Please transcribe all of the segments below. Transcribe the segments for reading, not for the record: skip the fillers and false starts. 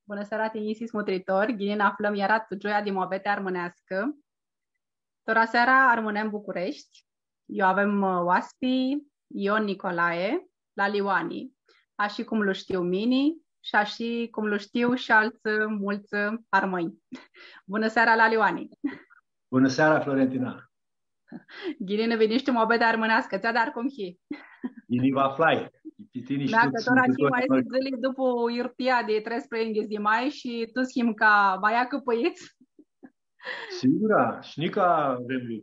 Bună seara, Tinisis Mutritor, Ghinin aflăm ierat Joia din Mobete armânească. Tora seara armânem București. Eu avem oaspi, Ion Nicolae, la Lioani, așa cum lu știu Mini și așa cum lu știu și alți mulți armâni. Bună seara la Lioani! Bună seara, Florentina! Ghinin veniște Mobete armânească, ți-a dar cum hi? Ghinin va flai. Dacă tora și mai zili după irtia de 13 de mai și tu schimb ca baia căpăiți? Sigura, și nica vrem.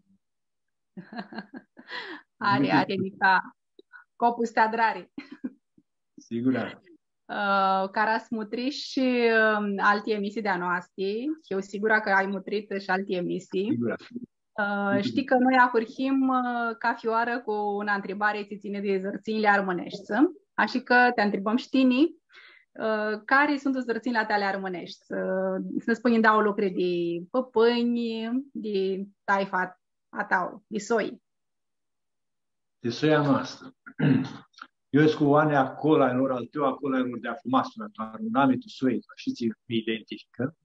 Are, nica copul stea drari. Sigura. Caras mutri și alte emisii de-a noastre. Eu sigura că ai mutrit și alte emisii. Sigura. Știi că noi ahurhim ca fioară cu una întrebare ce ține de zărținile armânești. Așa că te întrebăm, știni, care sunt zărținile tale armânești? Să ne spui, dau lucruri de păpâni, de taifa a tău, de soi. De soia noastră. Eu sunt cu oane acolo, în ora al tău, acolo, în ora de afumasul, aruname tu soi, și ți mi identifică.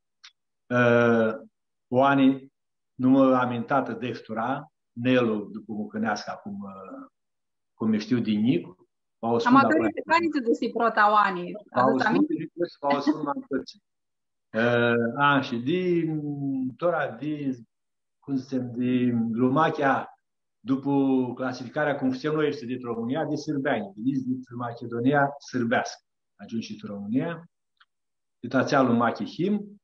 Oane nu mă amintată dextura, Nelu, după mucănească, cum știu din Nic. Am adăugat pe care ți dusi prota oane. V-au spus mai întâlțit. Și din tora, cum zicem, din Lumachia, după clasificarea cum știm noi, este din România, de sârbeani. Veniți din Macedonia sârbească. Ajungi și în România. De tațea Lumachia Him.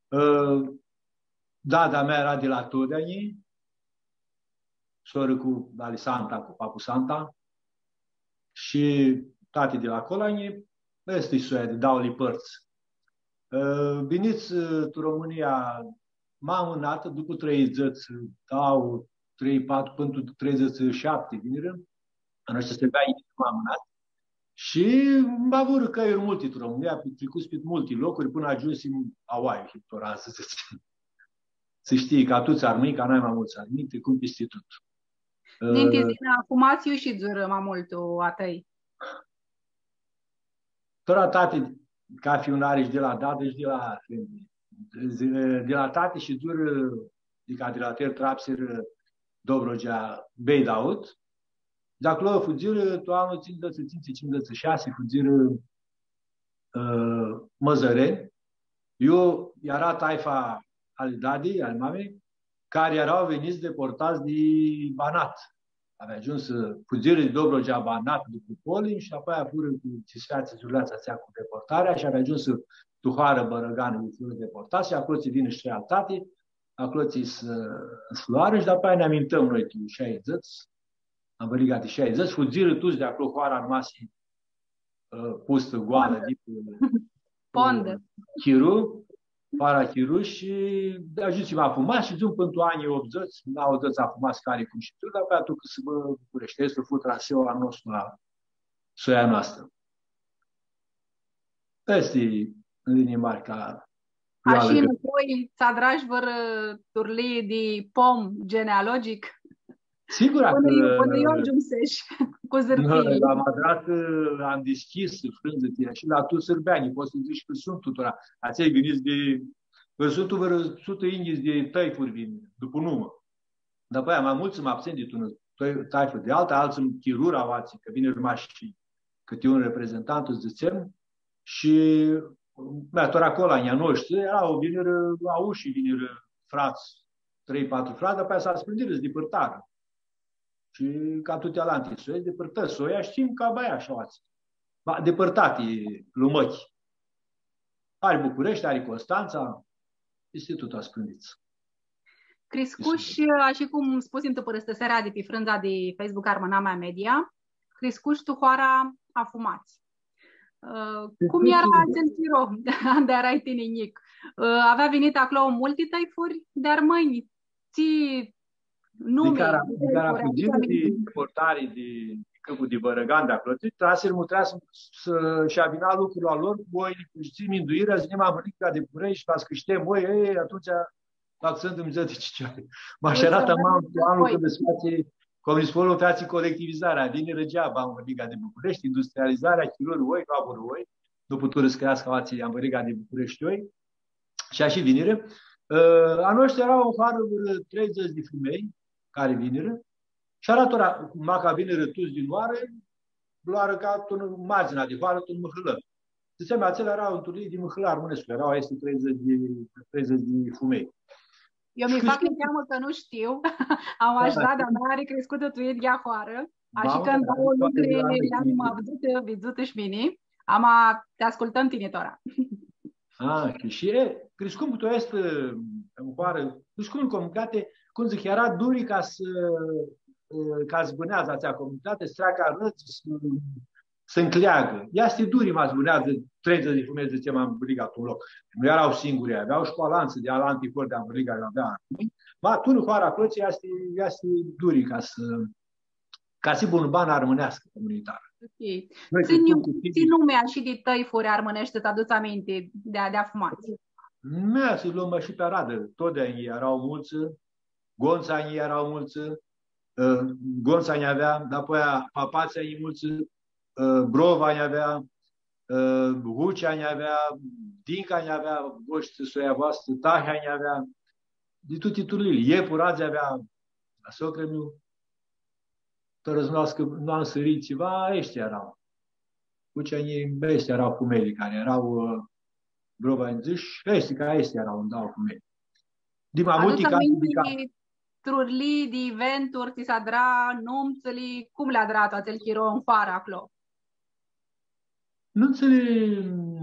Dada mea era de la Todeni, soră cu Alisanta, cu Papu Santa, și tate de la Colani, este soia de Dauli Părți. Veniți în România, m-am înată, după 30, dau 3-4 până 37, viniră, în ăștia se bea m-am înat. Și m-a vărut căiuri multe în România, pe trecut pe multe locuri, până ajuns în Hawaii, Hiptoran, să se ține. Să știi că atuți armâni, ca n-ai mai mulți armâni, trecum peste tot. Din tizina, afumați și zură mai mult a tăi. Tora tate, ca fionare și de la dată și de la tate și zură, adică de la ter trapsir Dobrogea Beidaut. De acolo fugiră, tu anul țin dăță 5-6, fugiră Măzăreni. Eu era taifa al dadii, al mamei, care erau veniți deportați de Banat. Avea ajuns să fugire de Dobrogea Banat după Polin și apoi a fură cu Cisfeață Zuleața țea cu deportarea și avea ajuns să Tuhară Bărăgană de fură deportați și acolo ți vine și realtate, acolo ți sfloară și de apoi ne amintăm noi cu 60, am văligat de 60, fugire toți de acolo, hoara rămase pusă goală de Pondă. Chiru, Parachiru și ajungi m-a fumat și după pentru anii 80, la 80 a fumat care cum și tu, dar pe atunci să mă București, să fut traseul al nostru la soia noastră. Este în linie mari ca... Așa în voi ți-a dragi vără turlii de pom genealogic? Sigur că... Până eu ajunsești cu zârchii. La Madrat am deschis frânză și la tu sârbeani, poți să zici că sunt tuturor. Ați veniți de... Sunt vără 100 indizi de taifuri vin, după numă. Dar pe aia mai mulți mă abțin de tună taifuri de alta, alții în chirura oații, că vine rămași și câte un reprezentant îți zicem. Și tot acolo, anii noștri, erau, viniră auși, viniră frați, 3-4 frați, dar pe aia s-a sprândiră, se depărtară. Și ca toate alante soia, depărtă soia, știm ca baia așa oații. Depărtate Lumăchi. Are București, are Constanța, este tot asprândiță. Criscuș, așa cum spus în tăpărăstă seara de pe frânza de Facebook Armânamea Media, Criscuș tu hoara afumați. Cum era Țeltiro, de erai tininic? Avea venit acolo multe taifuri de armâni. Ții nume. De care a fugit de deportare de câmpul de Bărăgan de acolo. Traserul trebuia să-și avina lucrurile lor, voi își țin minduirea, zi m-am venit ca de București, ca să câștem, voi, atunci accentăm de cicioare. M-aș arată anul când se face, cum îi spun, face colectivizarea, vine răgeaba în Liga de București, industrializarea, chilor, voi, capul, voi, nu putu răscrească alții am văriga de Bucureștioi și așa vinire. A noștri erau în fară 30 de femei care viniră și arată maca viniră toți din oare, luară ca în marginea de fară, în măhălă. Ziceam, acelea erau întâlniri din măhălă armânescu, erau este 30 de femei. Eu mi fac în teamă că nu știu. Am ajutat, dar mea are crescută tu de afară. Așa că în două lucruri le-am văzut și mine. Te ascultăm, tinitora. Și crescum tu este în afară, crescum în comunitate, cum zic, era duri ca să zbânează acea comunitate, să treacă răți, să încleagă. Ea este duri, mă zbânează 30 de femei, ziceam, am brigat un loc. Nu erau singuri, aveau școalanță de alantii fără de am brigat, avea. Ma, tu nu fara plății, este duri ca să bun ban armânească comunitară. Okay. Țin numea și de tăifuri armânești, să-ți aduți aminte de fumați. Mea să luăm și pe radă. Tot de ei erau mulți, gonțanii erau mulți, gonțanii avea, apoi papații mulți, brovani avea, huceani avea, dincani avea, voștri soia voastră, tahiani avea, de toate titurile. Iepurazi avea, la socră meu, tărăznoască, nu am sărit ceva, ăștia erau. Huceanii, ăștia erau fumeli, care erau brovani ziși, ăștia erau, îmi dau fumeli. Din mai multe cazuri. Trurli, de eventuri, ți s-a dra, numțăli, cum le-a drat acel chiro în fară acolo? Nunțele,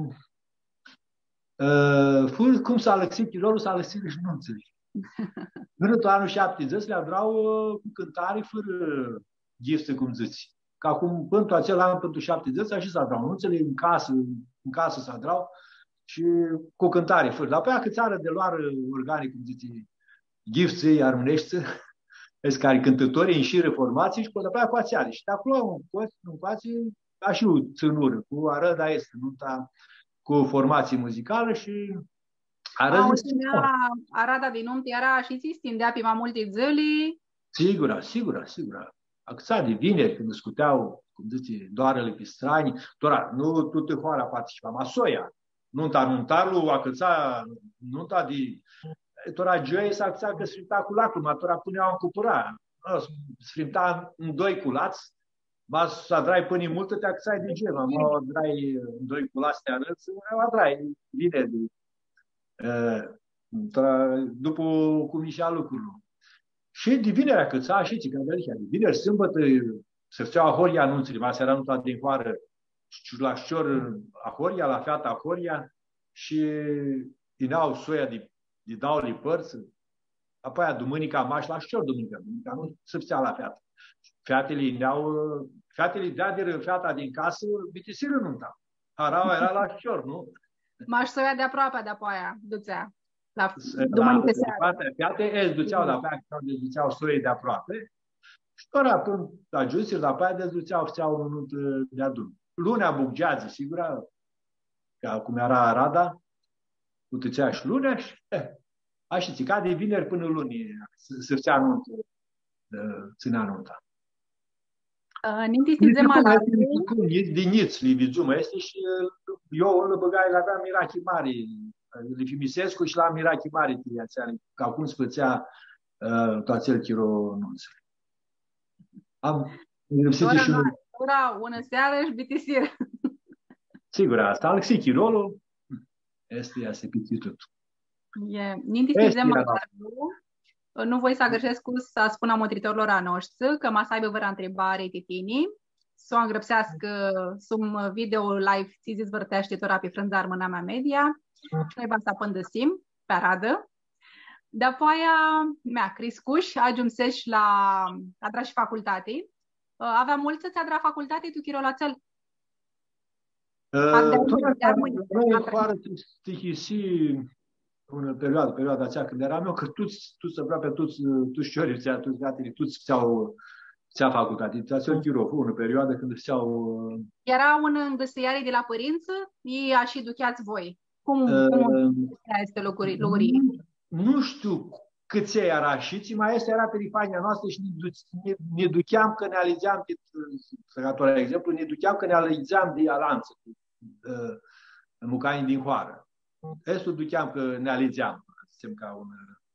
cum s-a lăxit chirorul, s-a lăxit și nunțele. În anul 70 le-au drau cu cântare fără gifte, cum zici. Că acum, până acel an, până 70, așa s-a drau. Nunțele în casă s-a drau și cu cântare fără. Dar apoi câți ară de luară organic, cum zici, gifte, armânești, care cântători, înșiră formații și după aia cu ațeale. Și de acolo, în față, ca și o țânură, cu arăda este, nunta cu formație muzicală și arada din nuntă era și ți stindea pe mai multe zile. Sigura. Acța de vineri, când scuteau, cum zice, doarele pe strani, nu toate hoara participa, ma soia. Nuntarul acăța, nunta de tora joie s-a acția că sfrimta cu lacrima, tora puneau în cupura. Sfrimta în doi culați, să adrai până multă, te acțai de gem. Mă adrai în doi culați, te arăți, adrai vineri. După cum ieșea lucrul. Și de vinerea câța, și ce că de vineri, sâmbătă, se făceau ahoria anunțuri, ma seara nunta din vară, la șcior ahoria, la feata ahoria, și ineau soia de dauli părți, apoi a dumânica maș la șcior dumânica nu se făcea la feată. Featele dea de feata din casă, bitisiră nunta. Haraua era la șcior, nu? Maș soia de aproape de aia, ducea. La dumânică seara. Feate duceau la aia, duceau soie de aproape. Și doar atunci, la jusir, la aia făceau un nunt de adun. Lunea Buggeazi, sigur, cum era Arada, utăcea și lunea și așa țica de vineri până luni se făcea nuntă, ținea nunta. Din niț, li vizumă este și eu îl băgai, l-aveam mirachi mari, le Fimisescu și la mirachi mari, ca cum se făcea toațel chiro nunță. Am lipsit și una seară și bitisir. Sigur, asta, Alexei Chirolul, este pitit. Nu voi să greșesc să spun amotritorilor a noștri că mă să aibă văra întrebare titini, să o îngrăpsească sum video live ți zvârtește tora pe frânza armâna mea media și noi să apândăsim pe aradă. După aia, crescuși, ajunsești la adra și facultate. Avea mult să-ți adra facultate, tu chiro la țel? Fără în perioada aceea când eram eu, că toți aproape toți șorii, toți gatele, toți făceau facultate. Făceau chiroful, în perioadă când făceau... Era un îngăsăiare de la părință? Ei și duceați voi? Cum este locurii? Nu știu câți era și mai este era perifania noastră și ne duceam că ne alegeam, de exemplu, ne duceam că ne alegeam de alanță. Mucanii din Hoară. Estul duceam că ne aligeam, zicem ca un...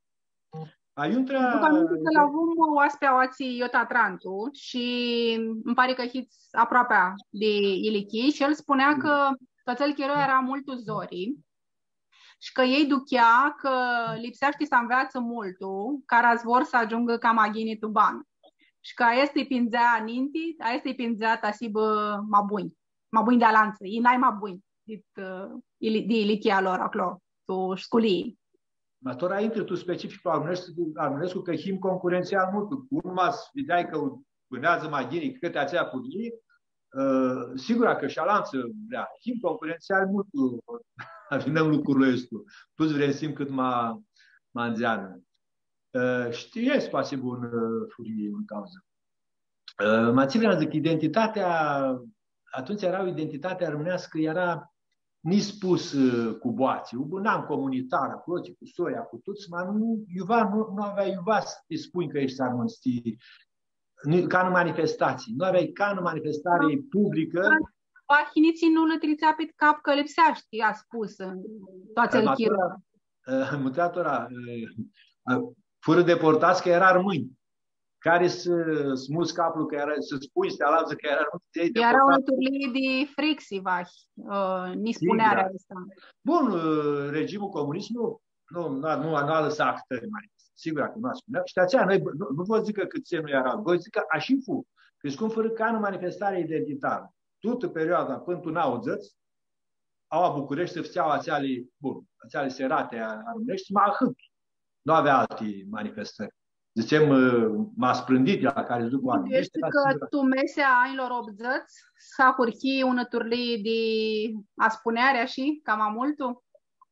După aminte că l-avem oaspea oații Iota Trantu și îmi pare că hiți aproape de Ilichi și el spunea că toțel chero era multul zorii și că ei duchea că lipsește să înveață multul, care vor să ajungă ca maghini tu ban. Și că este pinzea ninti, este pinzea tasibă mabuni de alanță, ei n-ai mabuni de Ilichia lor acolo, tu șculii. Ma tora intri tu specific la Armânescu că him concurențial mult. Urma vedeai că vânează maghinii câte aceea purii, sigur că șalanță vrea. Him concurențial mult afinăm lucrurile ăsta. Tu-ți vrei simt cât mă înzeană. Știți poate bun furie în cauză. Mă țin zic, identitatea, atunci era o identitate armânească, era ni spus cu boații, n-am comunitar acolo, cu soia, cu toți, dar nu avea iuva să te spui că ești armân, ca în manifestații. Nu aveai ca în manifestare publică. Ahiniții nu le trițea pe cap că lipseaști, a spus în toate elchilor. Mutatora, fără deportați că era armâni. Care să smuți capul, că era, să spui, să alalță că era armâni. Era un turlie de frixivah, ni spunerea asta. Bun, regimul comunist nu a lăsat actări mai. Sigur că nu a spunea. Și de aceea, noi nu vă zic că cât semnul era, vă zic că așa fu. Că scum fără ca în manifestare identitară. Toată perioada până tu n-au zăți, au a București să făceau ațeale serate armenești, mai ahât. Nu avea alte manifestări. Zicem, m-a sprândit la care duc oameni. Este că tu mesea anilor 80 s-a hurchi ună turlie de aspunearea și cam multul?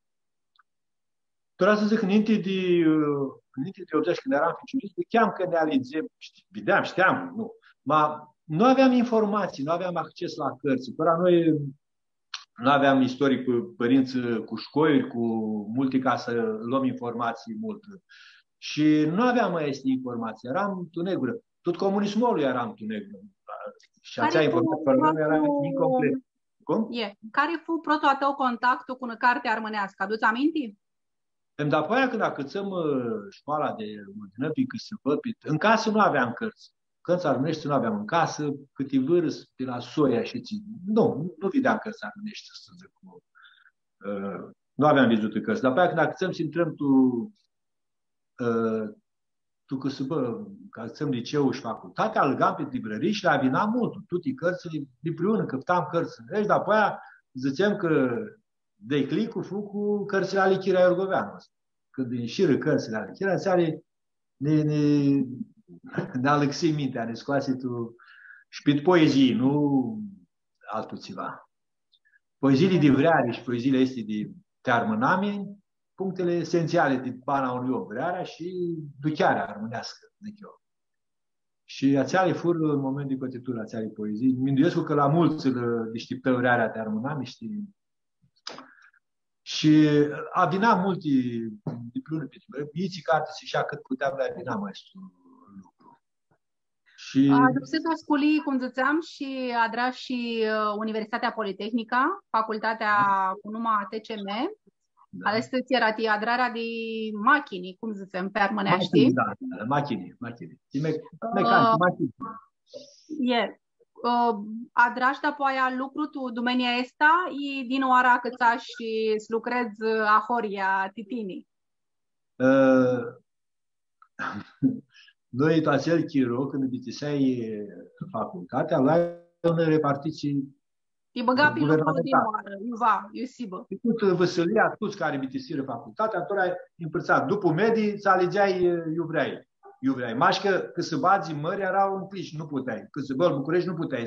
Doar să zic, înainte de 80, când eram ficiurist, cheam că ne alegem, știam, nu. Nu aveam informații, nu aveam acces la cărți. Până noi nu aveam istorie cu părinți, cu școli, cu multe ca să luăm informații mult. Și nu aveam mai este informații, eram tunegură. Tot comunismul eram tunegură. Și acea informație era incomplet. Cum? Care fu protul tău contactul cu cartea armânească? Aduți aminti? După aia când acățăm școala de ordinării, că se văd, în casă nu aveam cărți. Cărți armânești nu aveam în casă, câte vârst de la soia și ții. Nu vedeam cărți armânești, să zic. Nu aveam văzut cărți. După aia când acățăm și intrăm tu că să acățăm liceu și facultatea, algam pe librării și le avinam mult. Toate cărțile de preună, căptam cărți. Deci după aia ziceam că declicul fu cu cărțile ale Chirea Iorgoveanu. Când înșiră cărțile ale Chirea, țare ne alăxim mintea, ne scoase tu și pe poezii, nu altul ceva. Poeziile de vreare și poeziile este de te armâname, punctele esențiale de pana unui om, vrearea și duchearea armânească, zic eu. Și ațeale fură în moment de cotitură, ațeale poezii. Minduiesc că la mulți îl deștiptă vrearea de armâname, știi? Și avina multe diplome pe iții carte și așa cât puteam le avina maestru lucru. Și Adupseta școlii, cum ziceam, și adra și Universitatea Politehnică, facultatea cu numai TCM. Da. Ales era adrarea de machini, cum zicem, pe armânești. Da, machini. Adrași după lucru tu domenia asta e din oara câța și lucrez a horia titini. Noi acel chiro, când vitiseai facultatea, luai unele repartiții îi băga pe lucru din oară, eu sibă. Tot văsălia, toți care vitisiră facultatea, atunci ai împărțat. După medii, îți alegeai iuvrei. Mașcă, că să bazi în mări, era un pliș, nu puteai. Că să băi București, nu puteai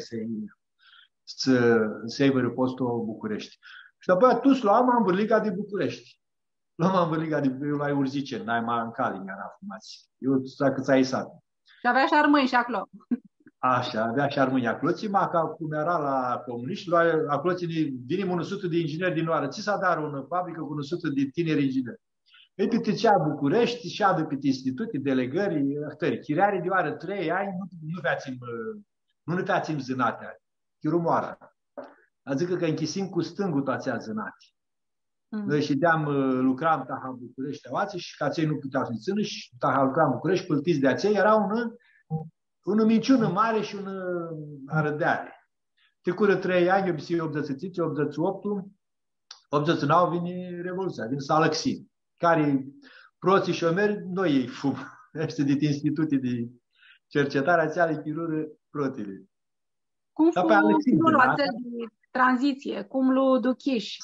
să iei postul București. Și apoi tu luam Ambărliga de București. Luam Ambărliga de București, la Urzice, n-ai mai în Cali, era fumați. Eu, dacă ți-ai sat. Și avea și armâni și acolo. Așa, avea și armâni acolo. Ca cum era la comuniști, acolo vine 100 de ingineri din oară. Ți s-a dat o fabrică cu 100 de tineri ingineri. Ei petrecea București și adă pe institute, delegări, chiriare de oară 3 ani, nu ne dați-mi zânatea, chirumoara. Adică că închisim cu stângul toate zânati. Noi ședeam, lucram Taha București, Aoații, și ca cei nu puteau să-i țină și Taha lucram București, păltiți de aceea, era una minciună mare și una arădeare. Trecură 3 ani, 87, 88, 89 vine Revoluția, vine Salăxin, care proții șomeri, noi ei fum. Ăștia din instituții de cercetare, ația le chirură protele. Cum fu de tranziție? Cum lu Duchiș?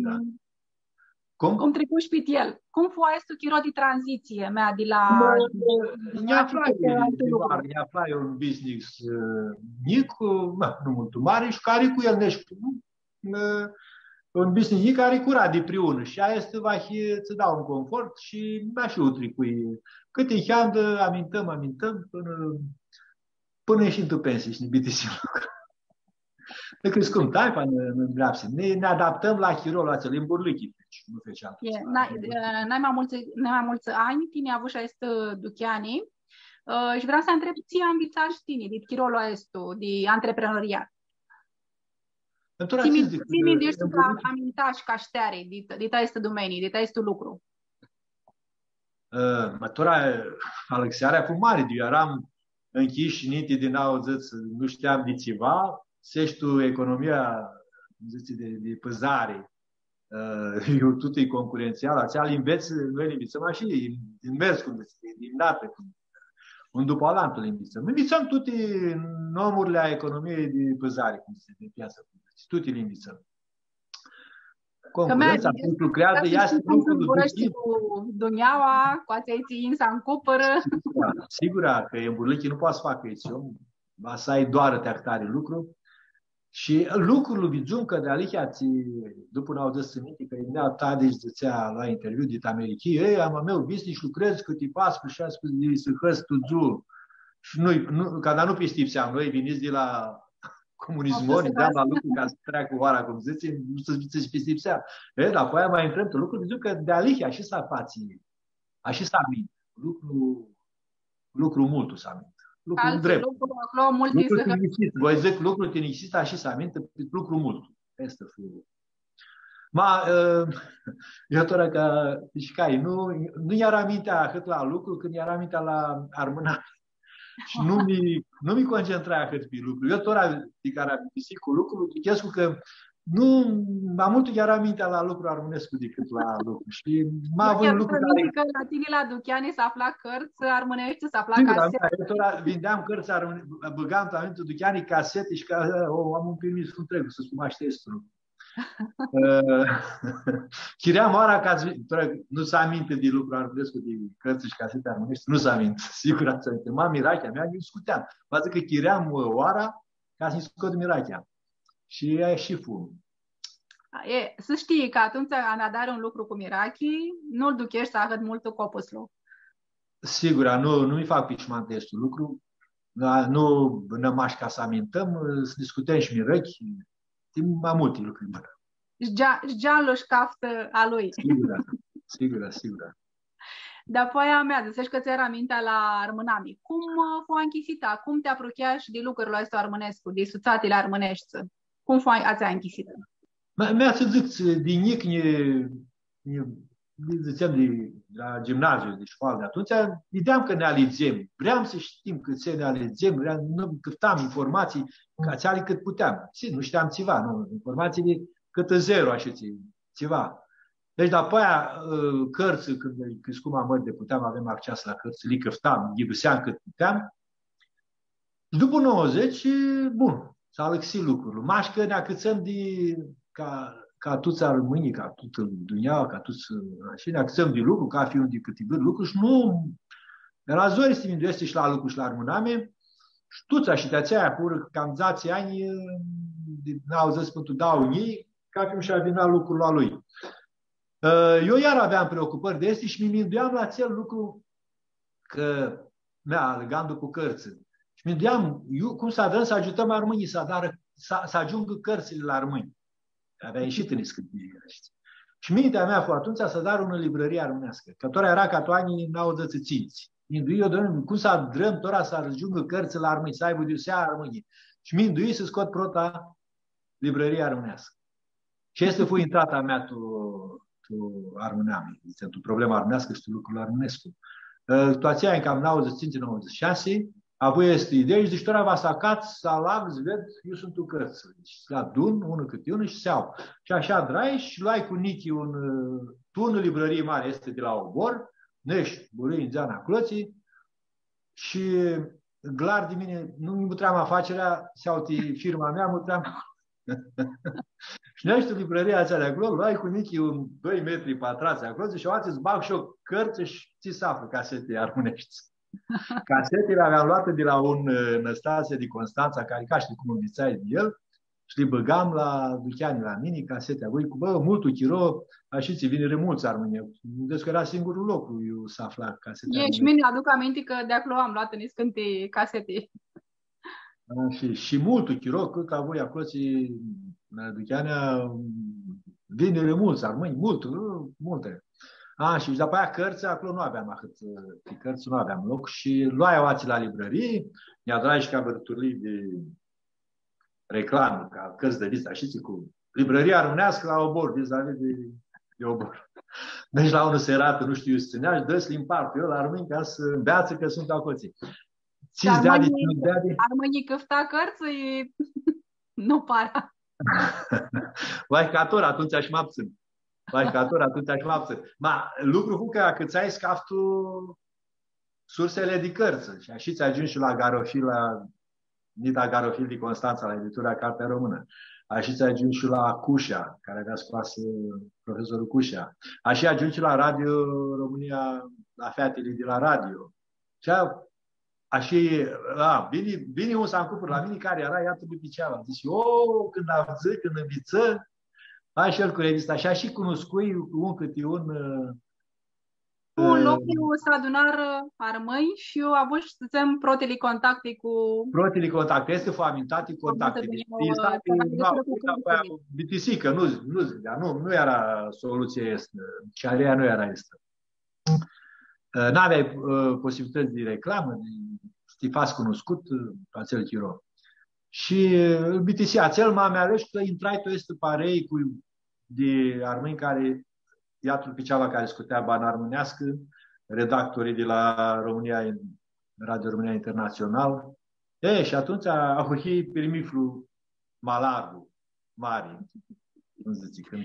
Cum trecuși pe el? Cum fu aia chiro de tranziție mea de la... Ne aflai un business mic, nu mult mare, și care cu el nești un business mic care cura de priună. Și aia este să dau un confort și mi-a și utri cu ei. Câte hiandă, amintăm, până ieșim tu pensie și ne bitisim lucru. Ne crescăm taipa în dreapse. Ne adaptăm la chirolul acela, în burlichi. Nu fece altceva. N-ai mai mulți ani, tine avut și este Duchiani. Și vreau să întreb, ție ambițar și tine, de chirolul ăstu, de antreprenoriat. Ții de ești amintași ca șteare, de este domenii, de este lucru. Mătura Alexearea a fost mare, eu eram închis și niti din auzăți, nu știam de ceva, seștu economia de păzare, eu tot e concurențial, aceea îl înveți, noi îl învățăm și în mers, din dată, un după alantul învățăm. Învățăm toate nomurile a economiei de păzare, cum se de piață, toate le învățăm. Concurența lucrează, ea se cu Duneaua, cu aței ținsa în cupără. Sigur că în burlichi nu poate să facă aici, să ai doar te lucru. Și lucrul lui Bizuncă de alihia, după n-au zis minte, că ne-a ta deci zicea la interviu din Americii, am meu business, lucrez câte pascu și a spus de să hăs tu zu. Și ca nu pistipseam, noi veniți de la comunismul, ne deam la lucru ca să treacă oara, cum zice, nu să pistipsea. Dar apoi mai intrăm pe lucrul Bizuncă de alihia, și s-a fații, și s-a mint. Lucru multul s-a mint. Lucru drept. Voi zic lucrul tinicista și să aminte lucru mult. Este fără. Eu tot că șcai, nu i-ar amintea cât la lucru, când i-ar amintea la armânare. Și nu mi concentra cât pe lucru. Eu tot de care am pisit cu lucru, zichescu că mai mult chiar amintea la lucru armânescu decât la lucru. Și m-a avut lucru care... că la tine la Duchiani s-a aflat cărți armânești, s-a aflat casete. Eu tot vindeam cărți armânești, băgam talentul Duchiani casete și am un permis cu întregul să spun aștestul. Chiream oara ca nu s-a aminte de lucru armânescu, de cărți și casete armânești, nu s-a aminte, sigur ați aminte. Mirachea mea, eu scuteam. Văd că chiream oara ca să-mi scot Mirachea. Și ea și fum. Să știi că atunci când are un lucru cu Mirachi, nu-l duchești să ahăd multul copuslu. Sigur, nu-i fac pișman testul lucru, nu nămași ca să amintăm, să discutăm și Mirachi, timp mai multe lucruri. Jean-Luc caftă a lui. Sigur. Dar apoi mea, zicești că ți-era mintea la armânami. Cum fu închisita? Cum te apropiași de lucrurile astea armânescu, de suțatele armânești? Cum fu ați închisită? Mi-a să zic, din nic ziceam de la gimnaziu, de școală de atunci, ideam că ne alegem. Vreau să știm cât se ne alegem, căutam informații ca țeale cât puteam. Nu știam ceva, nu? Informațiile cât zero, așa ceva. Deci, după aia, cărți, când crescum amări de puteam, avem acces la cărți, le căftam, ghibuseam cât puteam. După 90, bun, s-a lăxit lucrurile. Mașcă ne acățăm ca toți românii, ca tot Duneaua, ca toți, și ne acățăm de lucru, ca fi un de câteva lucruri și nu... La zori se minduiește și la lucru și la armâname și toți așa de aceea, pur cam 10 ani, n-au zis pentru dau unii, ca fi și-a venit lucrul la lui. Eu iar aveam preocupări de este și mi minduiam la acel lucru că, legându cu cărți. Și mi minduiam, cum să dăm să ajutăm armânii să ajungă cărțile la armâni. Avea ieșit în scântire. Și mintea mea cu atunci să dar una librărie armânească. Că tora era ca toanii n-au dăți ținți. Mindui eu, domnule, cum să adrăm tora să ajungă cărțile la armâni, să aibă de seara armânii. Și mindui să scot prota librărie armânească. Și este fu intrata mea tu armâneam, tu problema armânească și tu lucrul armânescu. Tu aceea în cam 95-96, apoi este ideea și zici, tora va sacat, salam, zved, eu sunt tu cărță. Deci se adun, unul câte unul și se iau. Și așa drai și luai cu Nichi tu în librărie mare, este de la Obor, nești, burii în zeana cloții și clar de mine, nu mi mutream afacerea, se-auti firma mea, mutream. Și nești librăria aceea de acolo, luai cu Nichi 2 metri pătrați acolo și o îți bag și o cărță și ți se află casete armânești. Casetele aveam luate de la un Năstase din Constanța, care ca știi cum îmi de el, și le băgam la Ducheani, la mini, casete. Voi cu multul chiro, așa ți vine remulți armânie. Deci că era singurul loc eu să afla casete. Și mine aduc aminte că de acolo am luat în iscânte casete. Și multul chiro, cât ca voi acolo la Ducheania, vine remulți armâni, multe. Și după aia cărți, acolo nu aveam cărți, nu aveam loc și luai oații la librărie, ne atragi ca bărturii de reclamă, ca cărți de vizită, știți, cu librăria armânească la Obor, vis-a-vis de Obor. Deci la unul se arată, nu știu, se ținea și dă-ți limpar pe eu la armâni ca să înveață că sunt acoții. Armânii câfta cărți, nu para. Vai cator, atunci aș mă abțin. Lucru cu că cât ai scaftul sursele de cărți. Și așa ți ajungi și la Garofil, la Nida Garofil din Constanța, la editura Cartea Română. Așa ți ajungi și la Cușa, care avea scoasă profesorul Cușa. Așa ajungi și la Radio România, la fetele de la radio. Bine un s-a la mine care era, iată pe cealaltă. Zice, când avză, când înviță, și el cu revista. Așa și cunoscui un câte un... Un loc să adunar armăi și eu am avut să ținem protele contacte cu... Protele contacte, este foamintate contacte. Bitisică, nu era soluție este. Cearea nu era este. N-aveai posibilități de reclamă, să te faci cunoscut acel chiro. Și BTC, acel m-am ales că intrai tu este parei de armâni care, iată Piceava care scutea bani armânească, redactorii de la Radio România Internațional. Și atunci a făcut primiflu malarul mare. Nu zice, când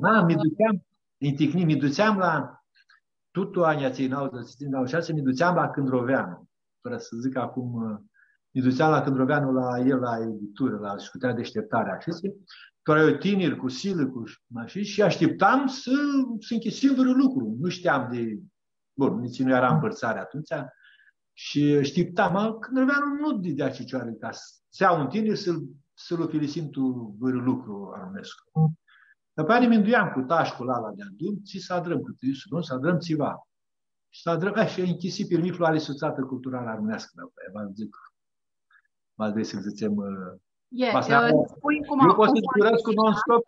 mi duceam la tutul anii aței mi duceam la Cândroveanu. Fără să zic acum, mi duceam la Cândroveanu la el la editură, la scutea deșteptarea. Care eu tineri cu silă, cu mașini și așteptam să închid singurul lucru. Nu știam de... Bun, nici nu era împărțare atunci. Și așteptam, Cândroveanu nu dădea cicioare ca să iau un tineri să-l ofilisim tu vărul lucru armânescu. După aia ne mânduiam cu tașcul ăla de adun, ți să adrăm cât nu, să adrăm țiva. Și să adrăm, și închisi pirmiflul ale suțată culturală armânească. După aia, vă zic, mă trebuie să zicem... Eu pot să-ți curăț cu non-stop...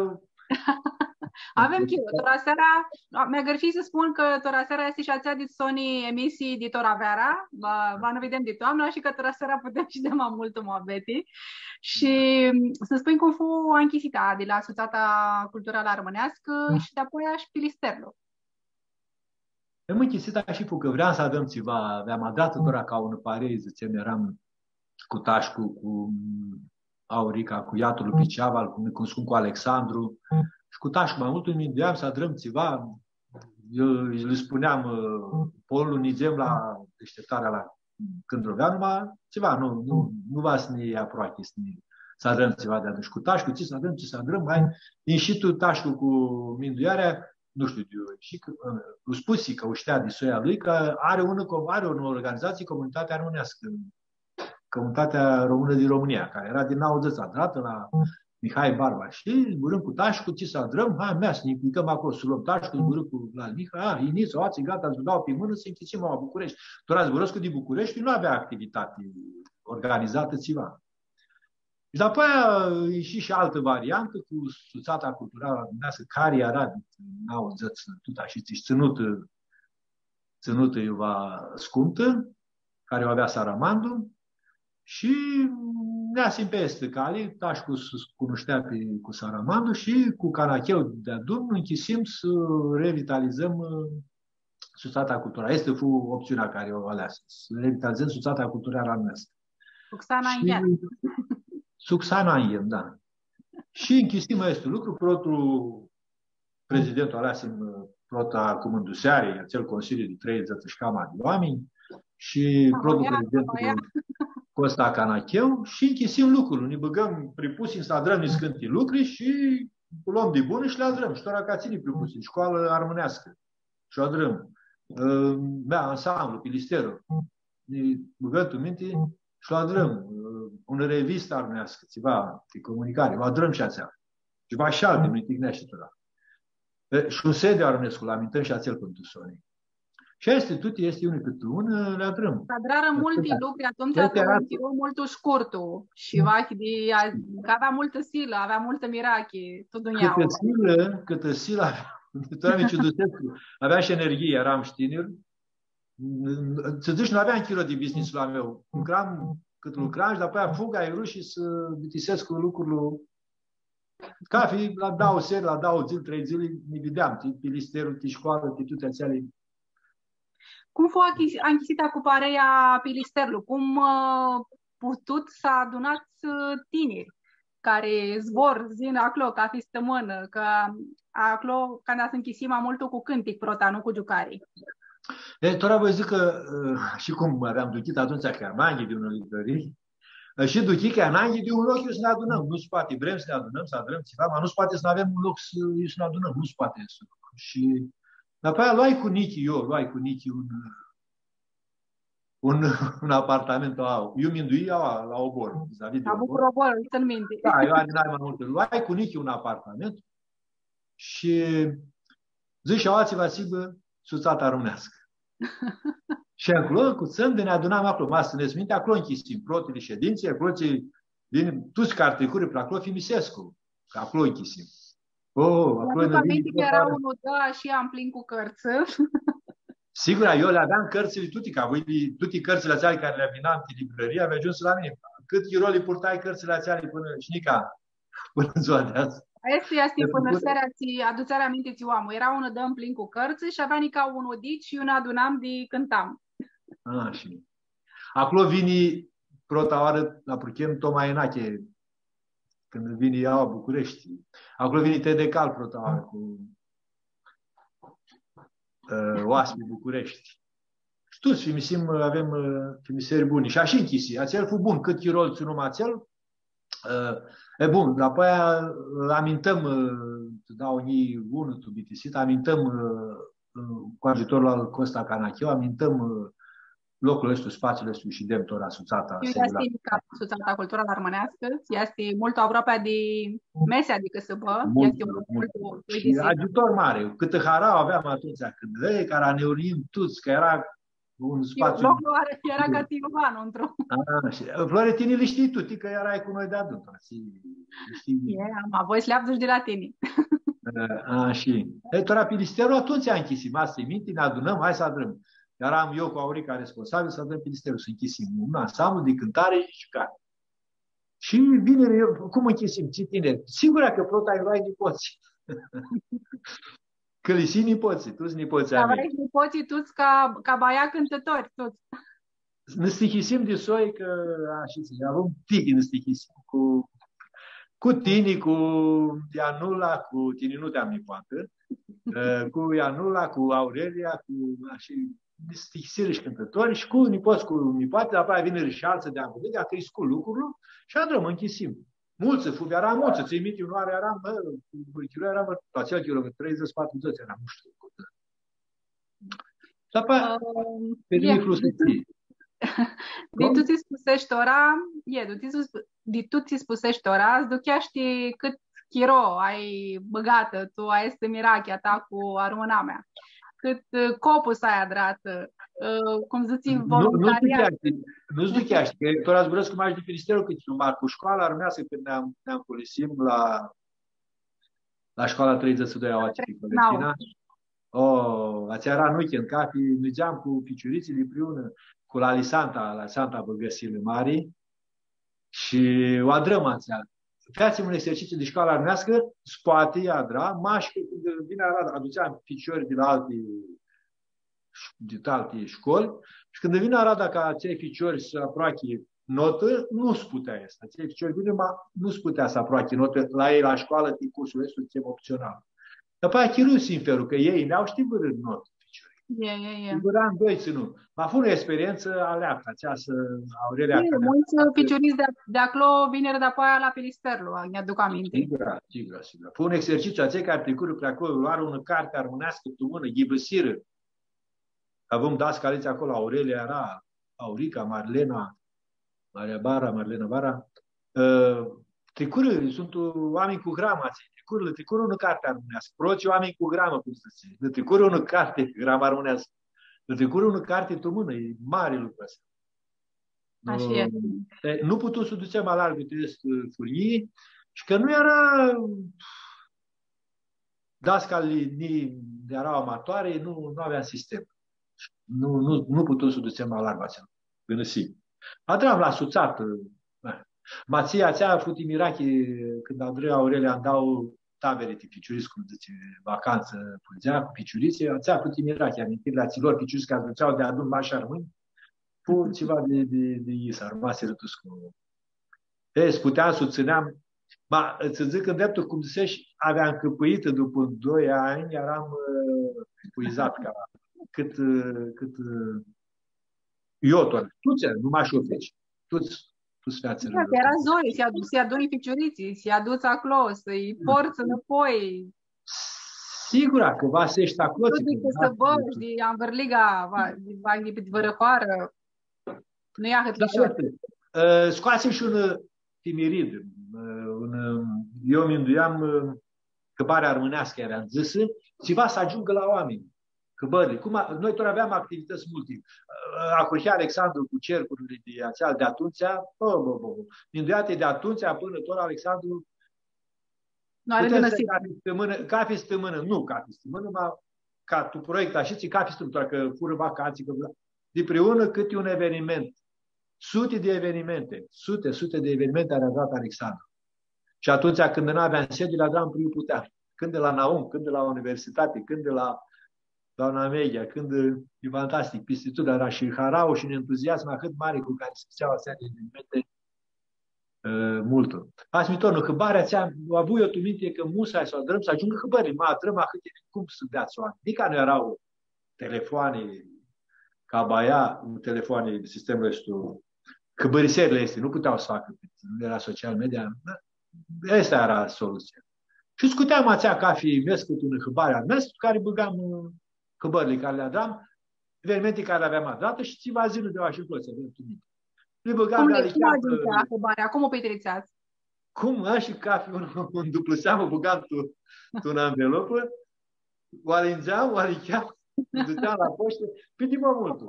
Avem chiu. Toraseara, mi-a gărfi să spun că toraseara este și ația de Sony emisii de toraveara, va nu vedem de toamna și că toraseara putem și de mai mult moabeti. Și să spun cum fu închisita de la Asociația Culturală Armânească și de apoi și Pilisterlo. Am închisita și fu că vreau să adăm ceva, aveam adat tora ca un parei, zicem, eram cu Tașcu, cu Aurica, cu Iatul lui Piceava, cum spun cu Alexandru, și cu Tașcu mai mult îmi gândeam să adrăm ceva. Eu le spuneam, polul nizem la deșteptarea la Cândroveanu, ceva, nu va să ne ia proache să adrăm ceva de atunci. Cu Tașcu, ce să adrăm, mai și tu Tașcu cu minduiarea, nu știu, și îl spus că o știa de soia lui, că are o organizație, Comunitatea Armânească, Comunitatea Română din România, care era din Naudăț, adrată la Mihai Barba. Și zburăm cu Tașcu, ce să adrăm, mea, să ne implicăm acolo, să luăm Tașcu, zburăm cu la Mihai, Iniță, oații, gata, îți dau pe mână, să închicim la București. Doar zburăscu din București, nu avea activitate organizată ceva. Și după aia ieși și altă variantă cu Suțata Culturală Armânească, care era din Naudăț, tot și ținută Iuva Scumtă, care o avea Saramandu. Și ne-a pe este cali, Tașcu cunoștea cu Saramandu și cu Canacheu de adun închisim să revitalizăm substrata culturală. Este opțiunea care o aleasă, să revitalizăm substrata culturală armească. Sucsana în ea. Sucsana în el, da. Și închisim este lucru, prezidentul aleasem prota comânduseare, acel consiliu de 30 și cam de oameni, și prezidentul Costa Canacheu și închisim lucrul. Ne băgăm pripusi, instadrăm niscântii lucruri și luăm de bună și le adrăm. Și doar ca ține pripusi, școală armânească. Și o adrăm. Ansamblu, Pilisterul. Ne băgăm în minte și o adrăm. Una revistă armânească, ceva de comunicare. O adrăm și ațea. Și va și alte, nu-i tignește tot. Și un sediu armânescu, l-amintăm și ațel pentru Sonii. Și este unul cât unul, le adrăm. Adrară mulți lucruri, atunci avea mult scurtul și că avea multă silă, avea multă mirache, tot dunia. Câtă silă, avea și energie, eram știneri. Să zici, nu aveam kilo de business-ul la meu. Cât lucram și după aia fug aerul și să vitisesc cu lucrurile. Cafe, la dau seri, la dau zile, 3 zile, ne vedeam, Pilisterul, școală, toate ațele. Cum fost închisită cu pareia Pilisterului? Cum putut să adunați tineri care zbor zin acolo, ca fi stămână, că acolo, când ați închisit multul cu cântic prota, nu cu jucarii? Tora vă zic că și cum aveam duchit atunci că am de unul librării, și duchit că am de un loc să ne adunăm. Nu se poate, vrem să ne adunăm, să adunăm ceva, dar nu se poate să nu avem un loc să ne adunăm. Nu se poate. Și după aia luai cu Nichi un apartament. Eu minduii la Obor. La Bucur-Obor, să-l minte. Da, eu mai multe. Luai cu Nichi un apartament și zici, alții vă asigură suțata românească. Și acolo, cu țând, ne adunam acolo. Masă ne minte, acolo închisim protele ședinței, acolo din toți cartecuri, pe acolo Fimisescu. Acolo închisim. Acolo că era unul, și am plin cu cărți. Sigur, eu le aveam cărțile toate cărțile ațeale care le vinam în librărie, aveam ajuns la mine. Cât chiroli purtai cărțile ațeale până în ziua de azi. Este până seara, aduți aminte ți oamul. Era unul dăm plin cu cărți și avea nica unul dici și unul adunam de cântam. Și acolo vine prota oară la Purchem Toma Enache, când vine ea la București. Acolo vine Tedecal prota oară cu oaspi București. Și toți avem fimiseri buni. Și așa închisi. Acel fu bun. Cât chirol ținum acel, e bun. După aia amintăm, dau unii unul tu bitisit, amintăm cu ajutorul al Costa Canacheu, amintăm locul ăsta, spațiul ăsta și dem tora suțata. Este suțata culturală armănească, este mult aproape de mese, adică să bă, este mult și ajutor mare. Câtă harau aveam atunci, când care ne unim toți, că era un spațiu. Locul era ca Tiluvan, într-un. Floretini le știi tu, că erai cu noi de adult. Voi sleapduși de la tine. Și tora Pilisterul atunci a închisim. Asta e minte, ne adunăm, hai să adrăm. Eram eu cu Aurica responsabil să dăm Pilisterul, să închisim un ansamblu de cântare și care. Și vineri, cum închisim? Ce tineri? Sigur că prota îi luai nipoți. Că li și nipoții, toți nipoții ai mei. Aveai nipoții toți ca baia cântători, toți. Ne stichisim de soi că, avem tini, ne stichisim cu tini, cu Ianula, cu tini nu te-am nipoată, cu Ianula, cu Aurelia, cu stichisire și cântători și cu nipoți, cu nipoate, apoi vine Rișalță de Angudă, de a crescut lucrurile și adrăm, închisim. Mulță, era mulță, ți-i minte, un oare eram, eram, acel kilometru, 30, 40, eram, nu știu. Și apoi, pe micru să ții. De tu ți spusești ora, de tu ți spusești ora, îți ducheaști cât chiro ai băgată, tu ai este mirachea ta cu armâna mea. Cât copul s-ai adrat, cum zici, voluntariat. Nu-ți ducheaști, că tu răzbrăți cu mași de Pilisterul, cât numai cu școala armească, când ne-am polisim la școala 32 a Oaticii Colectina. Ați era în weekend, cafe, mergeam cu piciurițile împreună, cu la Santa Băgăsile Mari, Și o adrăm ația. Faceți un exercițiu de școală armească, spate, adra, mașcă, când vine Arada, aduceam ficiori de alte școli, și când vine Arada ca acei ficiori să aproache notă, nu se putea asta. Acei ficiori vine, nu se putea să aproache notă la ei la școală, din cursul ăsta, ceva opțional. După aia chiruși inferul, că ei ne-au știut vârând notă. În doi ținu. M-a fost o experiență aleapă, această Aurelia. Mulți piciuriți de acolo vineri de apoia la Pilisterlu, mi-aduc aminte. Sigur. Fă un exercițiu, acei care plecură pe acolo, luară o carte armonească pe mână, ghibăsiră. Avem dascaliți acolo, Aurelia era, Aurica, Marlena Bara. Tricură, sunt oameni cu gramă, tricură o carte armonească. Proci oameni cu gramă, cum să zice. Tricură o carte, gramă armonească. Tricură o carte pe mână, e mare lucru ăsta. Așa e. Nu putem să ducem la larg test furnii și că nu era dascalii erau amatoare, nu avea sistem. Nu putem să ducem la larg acela. Până si. Adram la suțat. Mația aceea a făcut mirache când Andrei Aurelia îmi dau tabere de piciuriți, cum zice, vacanță pânzea cu piciurițe, aceea a făcut mirache, amintiri la ților piciuriți care duceau de adun mași armâni, pur ceva de isa, rămase rătus cu... Puteam să o țineam. Să zic în dreptul, cum zicești, aveam câpăită după 2 ani, eram câpăizat ca cât iotor. Toți, numai șofeci. Toți feațele. Da, era Zoe, să-i aduni piciuriții, să-i aduți acolo, să-i porți înapoi. Sigur că va sești acolo. Să băși, de Anverliga, de vărăcoară. Nu ia hătlișor. Scoase și un timirid. Eu mi înduiam căparea armânească, era zisă, ceva să ajungă la oameni. Căbările. Noi tot aveam activități multe. Acoșea Alexandru cu cercurile de atunci, minduiate de atunci până tot Alexandru cafe stămână, nu cafe stămână, ca tu proiect așa, cafe stămână, că fură vacanții, de preună câte un eveniment. Sute de evenimente are dat Alexandru. Și atunci când nu aveam sediu, le aveam primul putea. Când de la Naum, când de la universitate, când de la doamna Meghea, când e fantastic, peste tot, dar și harau și un entuziasm atât mare cu care se făceau astea de evenimente multul. Azi mi tornă, hăbarea ți-a avut eu tu minte că musai să adrăm să ajungă hăbării, adrăm atât cum să dea soane. Adică nu erau telefoane ca baia, telefoane de sistemul ăsta, hăbăriserile este, nu puteau să facă, nu era social media. Asta era soluția. Și scuteam ațea cafii mescut în hăbarea mea, care băgam hăbările care le adram, evenimente care le aveam adrată și țiva zilul de așa toți, aveam tu minte. Cum le ajungea hăbarea? Cum o petrițeați? Cum? Și cafe, un duplu seamă, băgam tu în anvelopă, o alingeam, o alicheam, duceam la poștă, piti mă multul.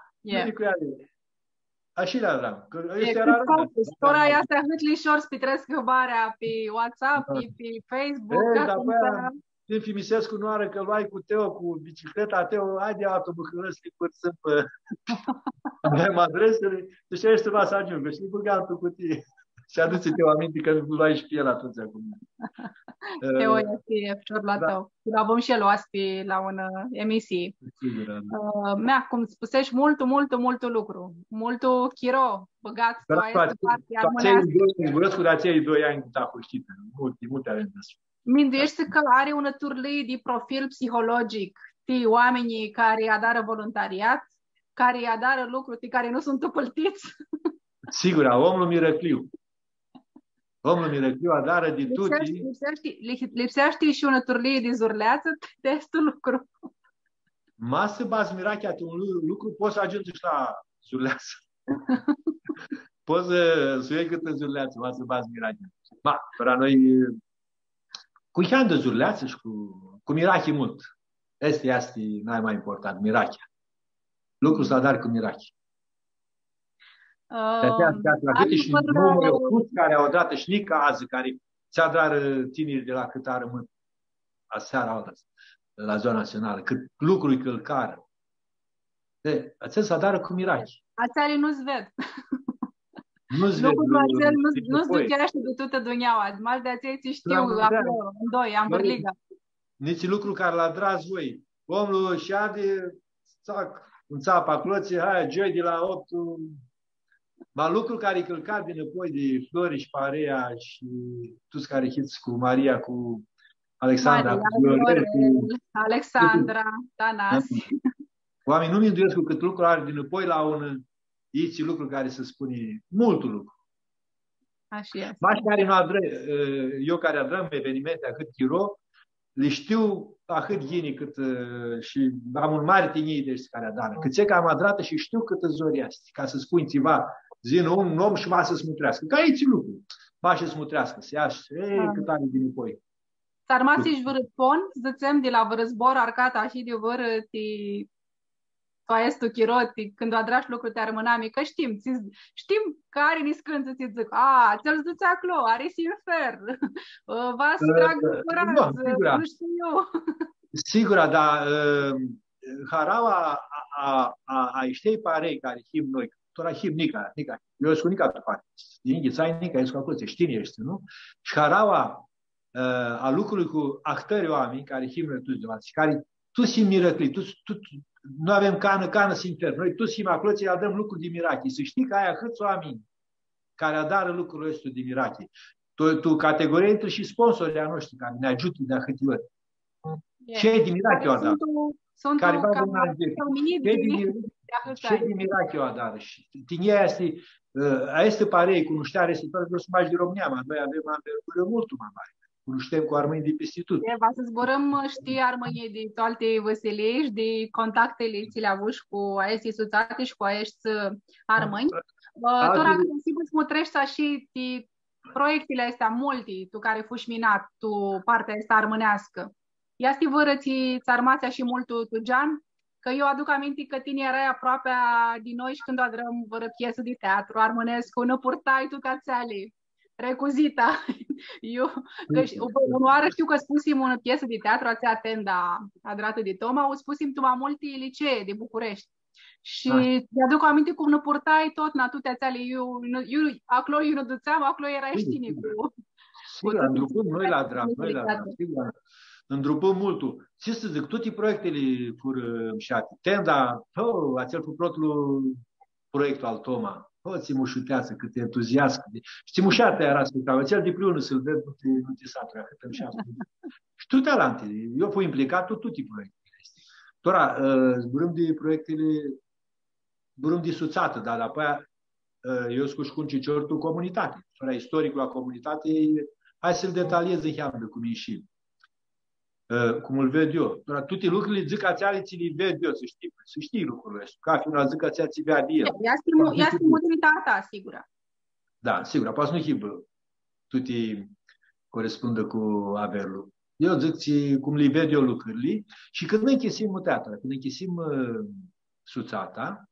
Așa le aveam. Sora aia se hâtlișor spitresc hăbarea pe WhatsApp, pe Facebook. Din Fimisescu nu are că luai cu Teo, cu bicicleta Teo, haide autobuhărăs, că părțăm pe... Avem adresele, deci ești ceva să ajungă și băgam pe cutie. Și aduce-te aminte că nu luai și pe el atunci acum. Teo este picior la tău. L-avem și el oaspe la una emisie. Mea, cum spusești, mult lucru. Multul chiro, băgați cu aia să parte armonească. Cu acei 2 ani da, ștită. Multe avem despre. Minduiește că are un turlii de profil psihologic. Tii oamenii care adară voluntariat, care adară lucruri care nu sunt tupăltiți. Sigur, omul mirăcliu. Omul mirăcliu adară de tuti. Lipsește și un turlie de zurleață, testul lucru. Masă bați miracheat un lucru, poți să ajungi și la zurleață. Poți să iei câtă zurleață, masă bați miracheat. Pentru noi cu hian de zurleață și cu mirache mult. Este mai important, mirache. Lucrul să adar cu mirache. La câte și numărul care au dat și nici azi, care ți-a dar tineri de la cât a rămân aseară la zona națională, cât lucruri călcară. Acest să adară cu mirache. Ațarii nu-ți ved. Nu-ți Nu, vezi Marcel, nu-ți înapoi. duceaște de tută dunyaua. Mai de aceea ți știu acolo, în doi, am bărliga. Nici lucru care l-a dras voi. Omul și-a de țac, în țapa cloții, hai, joi de la 8, ma lucru care e călcat din înapoi de Flori și Parea și toți care hiți cu Maria, cu Alexandra, Maria, cu Viorel, cu... Alexandra, Tanasi. Oamenii nu mi îndoiesc cu cât lucru are din înapoi la un iți lucru care se spune multul lucru. Așa este. Mași care nu adră, eu care adrăm evenimente a cât chiro, le știu atât ghini cât și am un mare tinii de care adară. Cât e că am adrată și știu cât zori este. Ca să spui ceva, zin un om și va să smutrească. Ca aici lucru. Va să smutrească. Se ia și cât are din înapoi. Sarmasiš vrtpon, zățem de la vrăzbor arcata și de vără to estu kiroti, când o adrași lucru te armânami, că știm care ni scânță ți zic, ți-l zduți acolo, are sinfer, va să tragă curat, nu știu eu. Sigur, dar haraua a iștei parei care him noi, tora him nica, eu sunt nica tu pare, din ghițai nica, eu sunt acolo, știni ești, nu? Și haraua a lucrului cu ahtări oameni care him noi tu de care tu si miracli, nu avem cană sinfer. Noi tu sim acolo ți dăm lucruri de miracli. Să știi că ai câți oameni care adară lucrurile astea de miracli. Tu categorie intră și sponsorii a noștri care ne ajută de câte ori. Ce de miracli o adară? Care va veni ce de miracli o adară? Tinia este parei, cunoștea restituare de mai de România, noi avem ambergură mult mai mare. Cunoștem cu armâni de peste tot. Va să zburăm, știi, armânie de toate Văsilești, de contactele ți le avut cu aesti suțate și cu aesti armâni. Tora, când sigur smutrești și proiectele astea multe, tu care fuși minat, tu partea asta armânească. Ia sti vărății țarmația și multul tu, Gian? Că eu aduc aminte că tine erai aproape din noi și când o adrăm vără piesă de teatru armânescu, nu purtai tu cațeale. Recuzita. Eu, onoară știu că spusim o piesă de teatru, ați atenda adrată de Toma, o spusim tu mai multe licee de București. Și mi-aduc aminte cum nu purtai tot na tutea țale. Acolo eu nu duțeam, acolo era știne cu... Sigur, îndrupăm noi la dram, îndrupăm multul. Ce să zic, toate proiectele fură mșate. Tenda, ați el proiectul al Toma. Ți mușuteață, cât entuziasm. Și mușatea era spectacolă. Cel de pliună să-l văd, nu te satură. Și tu talante. Eu fui implicat tot proiectele. Tora, zburăm de proiectele, zburăm de suțată, dar apoi eu scușcun ciciortul comunitate. Tora, istoricul la comunitate, hai să-l detaliez în heamnă cum e și cum îl ved eu. Tora, toate lucrurile zic că ți le ved eu, să știi lucrurile astea. Ca fiul zic că ți vea de el. Ia stimulitatea ta, sigură. Da, sigur, apoi nu hibă. Toate corespundă cu averul. Eu zic cum le ved eu lucrurile și când închisim muteatra, când închisim suțata,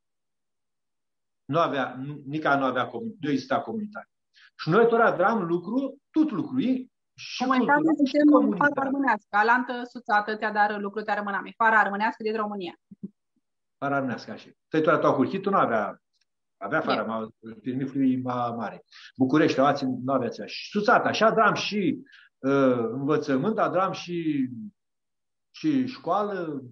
nica nu avea nu exista comunitate. Și noi tot adram tot lucru, și comunitate suntem fara armânească. Alantă suțată te-a dar lucru te armâname. Fara armânească din România. Fara armânească, așa. Tăi tot tu curchitul nu avea fara, firmifului mare. București, nu avea țea. Și suțata, așa adram și învățământ, adram și școală,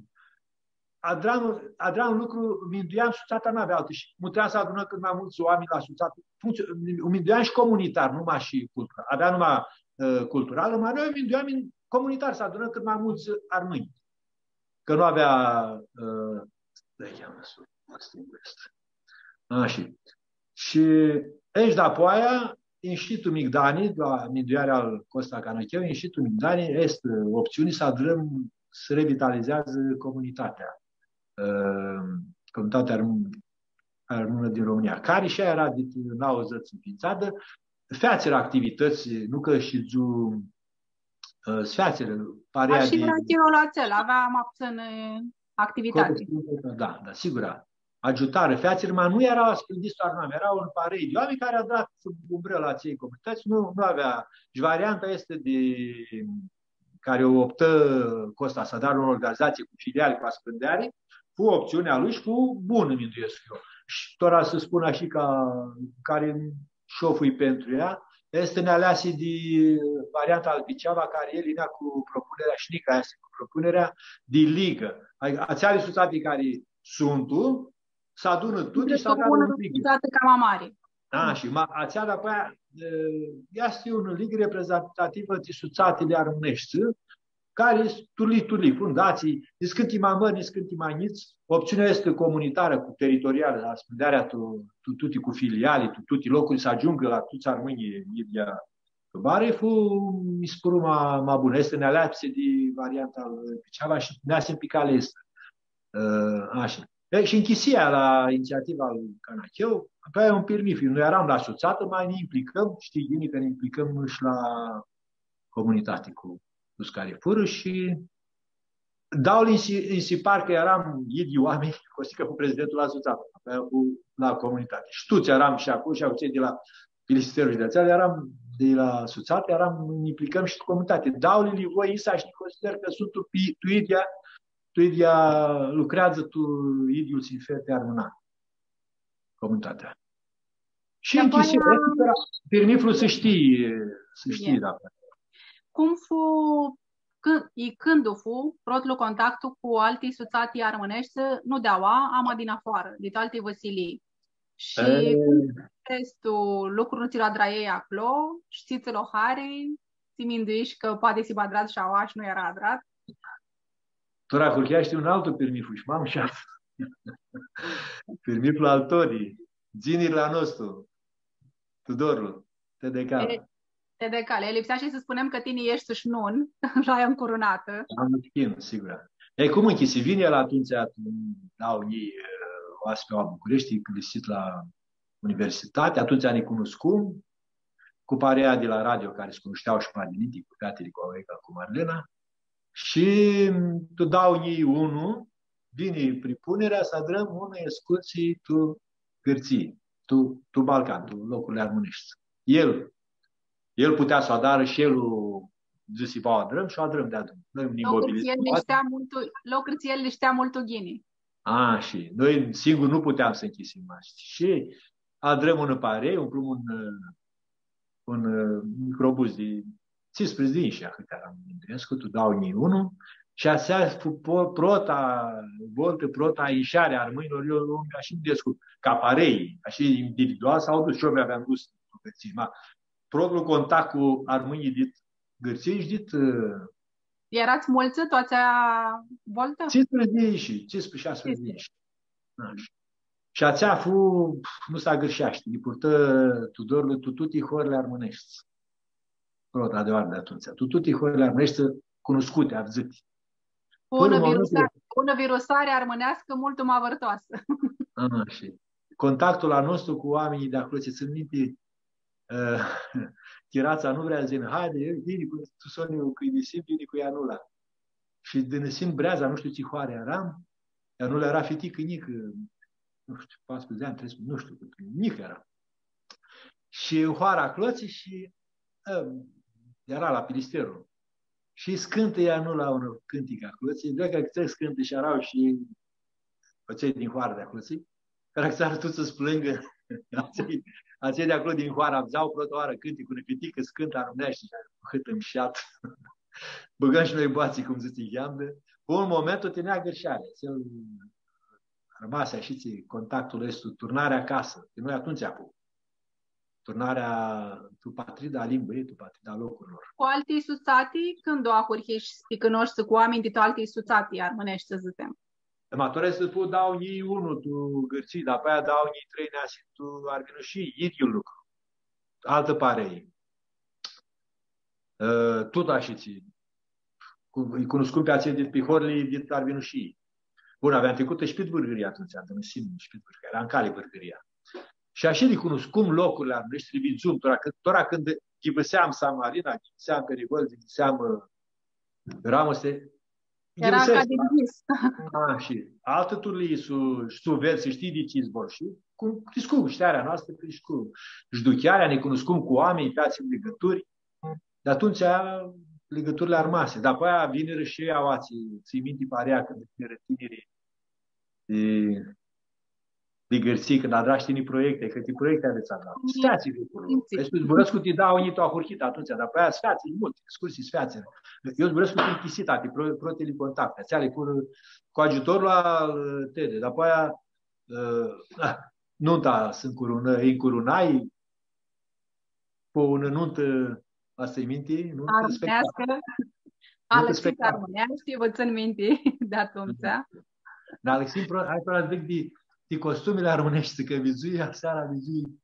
adram lucru, minduiam, suțata n-avea altă și puteam să adunăm cât mai mulți oameni la suțată. Minduiam și comunitar, numai și cultural. Avea numai culturală, mai noi minduiam comunitar, să adunăm cât mai mulți armâni. Că nu avea și aici de apoaia Institutul Migdani, la minduiarea al Costa Canocheu, Institutul Migdani este opțiune să adunăm, să revitalizează comunitatea armână din România, care și era de 90 înființată, feațele activități, nu că și sfeațele, parea și vreau la țel, aveam abțin activitate. Da, sigur. Ajutare, feațele, mai nu era spândit armame, era un parei de oameni care a dat sub umbrela aței comunități, nu avea. Și varianta este de care o optă Costa să dar o organizație cu filiale, cu aspândeare, cu opțiunea lui și cu bună mintuiesc eu. Și tora să spun așa ca care șoful pentru ea, este nealeasă de varianta Albiceava, care el inea cu propunerea și Nica este cu propunerea de ligă. Ația suțate care sunt se adună tutti și se adună în ligă. Cam mare. Și ația de aia este un lig reprezentativ de suțatele armânești, care tuli, fundații, discânti mai mări, discânti mai niți. Opțiunea este comunitară, cu teritorială, la spândearea tutti cu filiali, tutti locuri să ajungă la toți armânii Idia Bare, mi se părut mai bună. Este nealeapse de varianta Piceava și ne-a picale este. Așa. Și închisia la inițiativa lui Canacheu, pe aia un permif. Noi eram la asociată, mai ne implicăm, știi, ghinii că ne implicăm și la comunitate cu care fură și dau insipar că eram idii oameni, că cu prezidentul asociat, la comunitate. Și toți eram și acolo și cei de la Filisterul Județean, eram de la asociat, ne implicăm și cu comunitate. Dau-li voi însă și consider că sunt tu idia lucrează, tu idiul ți fete armâna comunitatea. Și închisia, permiful să știi dacă. Cum când fu protlu contactul cu alții suțatii armânești, nu deaua, ama din afară, de alții Vasilii. Și cum restul lucruri ți-l adraiei acolo, știți-l o hari, ți-minduiși că poate si badrat și aua și nu era adrat. Tora chiar știu un altul permiful și m-am șat. Permiful altorii, zinii la nostru, Tudorul, TDK. Le lipsea și să spunem că tine ești sușnun, raia încurunată. Am schimb, sigur. E cum închisi vine la atunci, dau ei oaspe la București, când ești la universitate, atunci ne cunoscum, cu parea de la radio, care se cunoșteau și Padinitii, cu fratele cu Aureca, cu Marlena, și tu dau ei unul, vine pripunerea să adrăm ună excursie tu Gârții, tu Balcan, tu locurile armânești. El putea să o adară și el zis o adrăm și o adrăm de adrăm. Noi el le știa mult ghini. Și noi singur nu puteam să închisim maști. Și adrăm un parei, umplum un microbuz de 15 din și câte eram îndresc, tu dau nii unul și asea prota ieșarea armâinilor, eu așa îndescu, ca parei, așa individual, s-au dus și eu mi-aveam dus propriul contact cu armânii dit Gârții și dit... Erați mulți toți aia voltă? 15-16 și. Și ațea nu s-a gârșeaște, îi purtă Tudorul tututii horile armânești. Prota de oară de atunci. Tututii horile armânești cunoscute, avzâti. Bună virusare armânească, mult mai vărtoasă. Și contactul la nostru cu oamenii de acolo, ți-țin minte, Chirața nu vrea să zică, haide, vine cu Tusoniu, cu Inisim, vine cu Ianula. Și de Inisim Breaza, nu știu ce hoare eram, Ianula era fetică, nică, nu știu, 14 ani, 13, nu știu, nică era. Și hoara cloții și era la Filisterul. Și scântă Ianula un cântic a cloții, doar că trebuie scântă și erau și cei din hoara de cloții, care s-ar tot să-ți plângă. Acei de acolo din Hoara avzeau protoară cânticul de pitică, scântă armânește și hât îmșat. Băgăm și noi boații, cum zice Gheambă. Pe un moment o tenea gârșare. Rămase și ți contactul ăsta, turnarea acasă. Că noi atunci acum. Turnarea tu patrida limbei, tu patrida locurilor. Cu alții suțatii, când o acurhești spicănoști cu oameni de alții suțatii armânești, să zicem? Mă doresc să dau ei unul, tu Gârții, dar pe aia dau ei 3 neasi, tu Arvinușii, idiul lucru. Altă parei. Tot așa ți. Îi cunoscum pe aceea de pihorile din Arvinușii. Bun, aveam trecută și pe Bârgâria atunci, am simt și pe Bârgâria, era în cale Bârgâria. Și așa de cunoscum locurile armânești, tribizum, tora când ghivăseam Samarina, ghivăseam Perigol, ghivăseam Ramoste, era academist. Și altă turlii su versi, știi de ce zbor și cu știarea noastră, cu jduchiarea, ne cunoscum cu oameni, pe ații legături, de atunci legăturile armase. Dar apoi vine și ei awații, ții minte parea când vine tinerii de gărții, când adraști proiecte, că te proiecte aveți adrat. Sfeații lucruri. Că Zburăscu te dau unii au hurchit atunci, dar pe aia sfeații, mult, excursii sfeații. Eu Zburăscu te închisita, te proteli contacte, ți ale cu ajutorul al tede, dar pe aia nunta sunt încurunai, pe o nuntă, asta-i minte? Armânească, Alexis Armânească, vă țin minte de atunci. Dar Alexis, hai să zic de costumele armânești, că vizuia, seara vizui.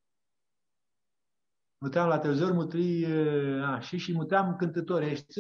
Mutream la televizor, mutri, și mutream cântători ăștia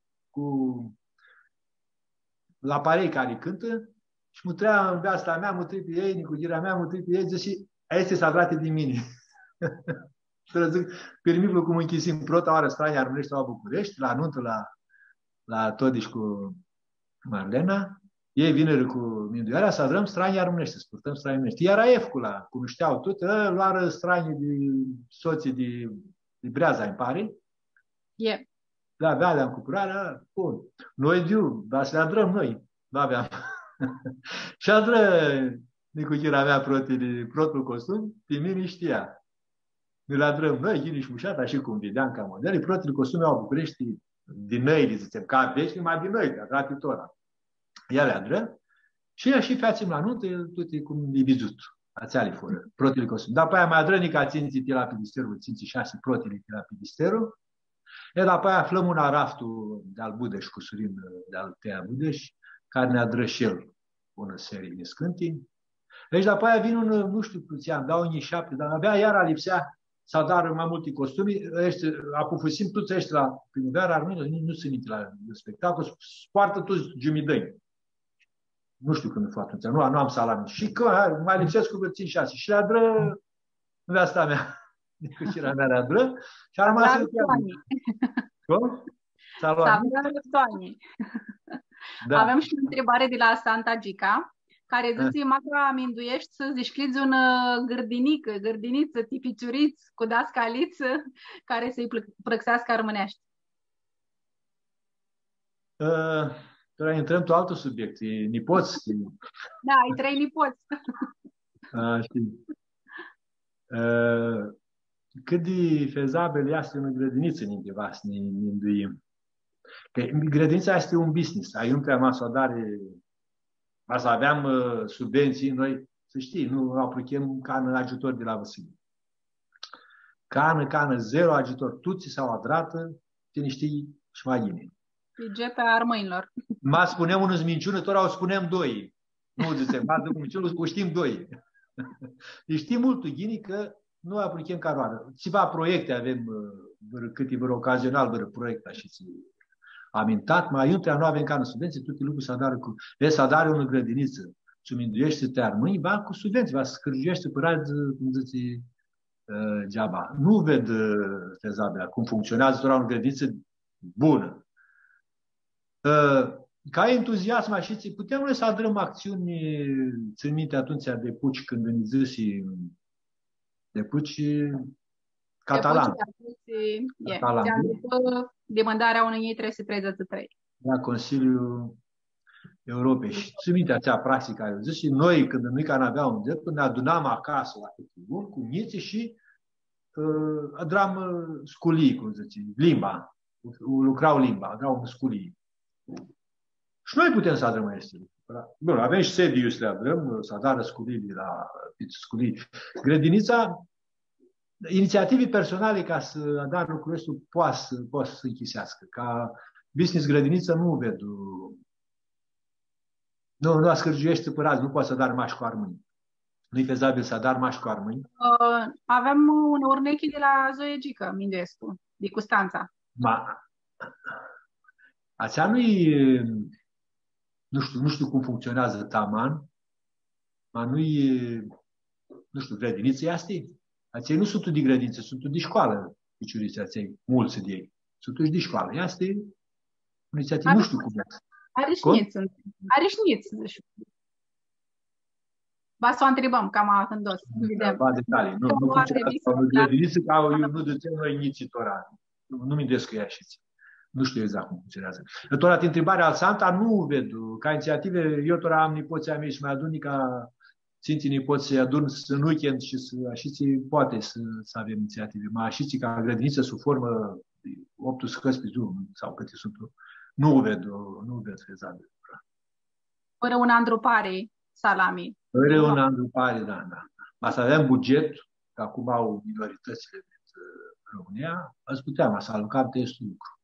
la parei care cântă și mutream pe asta mea, mutri pe ei, nicugirea mea, mutri pe ei, și este sadrate din mine. Să zic, permiplu cum închisim prota oară stranie armânești la București, la nuntă la Todiș cu Marlena. Ei vineri cu Minduiarea să adrăm stranii armânești, să purtăm stranii armânești. Iar Aefcula, cum știau tot, luară stranii de soții de Breaza, îmi pare. Yeah. Da, aveam cu curarea, bun. Noi dar să le adrăm noi. Nu aveam. Și adră nicuchirea mea protul costum, pe mine știa. Ne le adrăm noi, Ghini și Mușata, și cum vedeam ca modele, protul costum au București din noi, zicem, ca vești, numai din noi, de gratitora. Ea le adră și ea și feațim la nuntă, toate cum e vizut. Ațeale fără, protele costum. Dar pe aia mai adrăni ca ținții la pidisterul, ținții 6 protele la pidisterul. Iar după aia aflăm un raftul de-al Budeș, cu Surin de-al Tea Budeș, care ne adră și el bună serie de scântii. Deci după aia vin nu știu câți ani, dau unii 7, dar abia iara lipsea să adară mai multe costumi. Apufusim toți ăștia la primăvara armenilor, nu se minte la spectacol, poartă toți jumidăni. Nu știu când e atunci, nu am salami. Și că mai lipsesc cu vârțini 6 și le adră nevasta mea. Nicușirea mea le adră și a rămas în Da. Avem și o întrebare de la Santa Gica, care zice, Macra aminduiești să zișcliți un gârdiniță, tipiciuriț, cu dascaliță, care să-i plăxească armânești. Trebuie intrăm pe altul subiect, e nipoți. Da, ai 3 nipoți. Știi. Cât de fezabil este o grădiniță în undeva să ne induim. Că grădinița este un business. Ai un preamasodare, să aveam subvenții, noi, să știi, nu aplicăm cană ajutor de la Vasile. Cană, zero ajutor. Tuții sau adrată, tine știi și mai bine. Fige pe armâinilor. Ma spuneam unul minciună, tot o spuneam 2. Nu zice, ma de minciună, o știm 2. Deci știi mult, Ghini, că nu aplicăm caroară. Ceva proiecte avem, câteva ocazional, proiecte și amintat, mai între nu avem cană subvenție, toate lucruri să adară o grădiniță, să minduiește te armâini, va cu subvenție, va scârjuiește pe rază, cum zice, geaba. Nu ved fezabil cum funcționează doar o grădiniță bună. Ca entuziasm, așa, putem noi să adrăm acțiuni, țin minte atunci de Puci, când îmi zisi de Puci catalan. Demandarea unei 333. La Consiliul Europei. Și țin minte acea practică care zis și noi, când nu aveam un drept, ne adunam acasă la câteva cu niții și adram sculii, cum zice, limba. Lucrau limba, adrau sculii. Și noi putem să adrăm este. Bun, avem și sediu să le adrăm, să adară sculii la sculii. Grădinița, inițiative personale ca să adară lucrul ăsta poate să închisească. Ca business grădiniță nu ved. Nu ascărjuiește pe raz, nu poate să dar mași cu armâni. Nu-i fezabil să dar mași cu armâni. Avem un urnechi de la Zoe Gică, Mindescu, de Custanța. Aceea nu știu cum funcționează taman, nu știu, grădiniță asta. Aceia nu sunt de grădiniță, sunt de școală, piciuriții acei, mulți de ei. Sunt de școală. Asta e inițiativă, nu știu cum este. Arișniț. Ba să o întrebăm, cam hândos. Ba detalii. Nu funcționează grădiniță, ca eu nu ducem noi inițitora. Nu mi că e așa. Nu știu exact cum funcționează. Tot întrebarea al Santa nu ved. Ca inițiative, eu tot am nipoții mei și mai adun ca Sfinții poți să-i adun în weekend și să așiți, poate să avem inițiative. Mă așiți ca grădiniță sub formă 8 scăți pe drum sau câte sunt. Nu ved fezabil. Fără un andrupare, salami. Fără un andrupare, da. Să avem buget, că acum au minoritățile în România, ați putea să alocam testul lucru.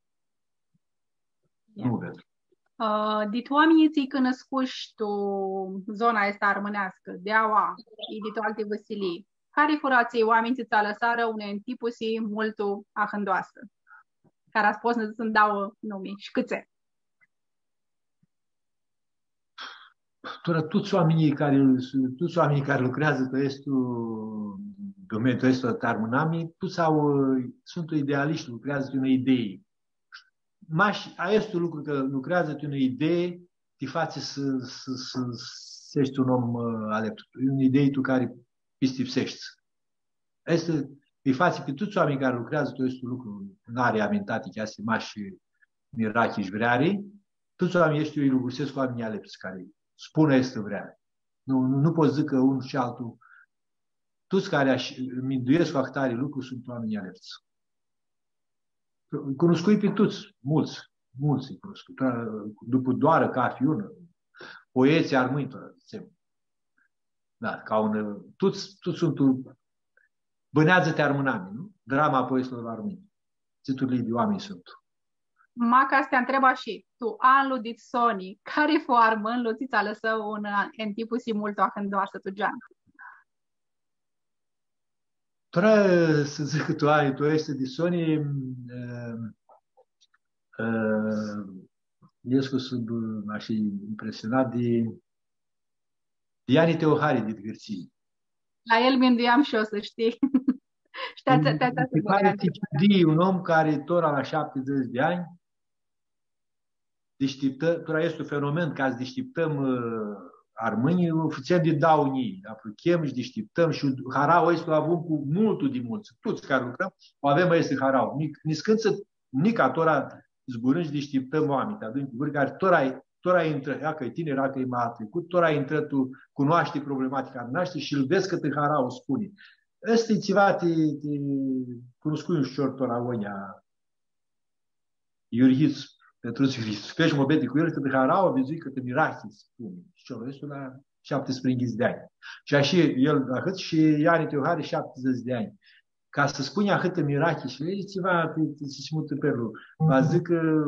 Nu ved. Dit oamenii ți cunoscuși tu zona asta armânească, deaua, dit alte văsilii. Care furații oamenii ți lăsară une tipusi multu ahândoasă? Care a spus să-mi dau nume și câțe? Toți oamenii care lucrează pe domeniul ăsta armânami, sunt idealiști, lucrează pe unei idei. Este un lucru că lucrează pe unei idei, te face să ești un om alept. E un idei tu care pistipsești. Îi face pe toți oamenii care lucrează pe acest lucru în area amintate, chiar se mași mirachi și vreari, toți oamenii ăștia îi lucrusesc cu oamenii alepți care spune este vreare. Nu poți zic că unul și altul. Toți care minduiesc fac tare lucru sunt oamenii alepți. Cunoscui pe toți, mulți îi cunoscut. După doară, ca fi unul, poeții armâni, da, toți sunt bânează-te armânami, nu? Drama poeților armâni. Țiturile de oameni sunt. Maca te întreba și tu, anul dit Sony, care fu armân, luțița lăsă un entipusi mult ahândoasă tu, Gian? Trebuie să zic că tu ești de Sony, Iescu m-aș impresionat de Iani Teohari din Gârții. La el minduiam și eu, să știi. Un om care tora la 70 de ani este un fenomen ca să deșteptăm armânii, ofițeri de daunii, aplicăm și deșteptăm și harau ăsta avem cu multul de mulți. Toți care lucrăm, o avem este harau. Nica tora zburând și deșteptăm oameni, te adun cu vârf, care tora intră, dacă e tine, dacă e mai trecut, tora intră, tu cunoaște problematica noastră și îl vezi că te harau, spune. Ăsta e ceva, te cunoscui ușor tora onia, Iurhiț, pentru să faci momente cu el, că te harau, vezi că te mirachi, spune. Și el este la 17 de ani. Și așa el, atât și Iani Teohari 70 de ani. Ca să spune atât mirachi și e ceva, se mută pe râul. Vă zic că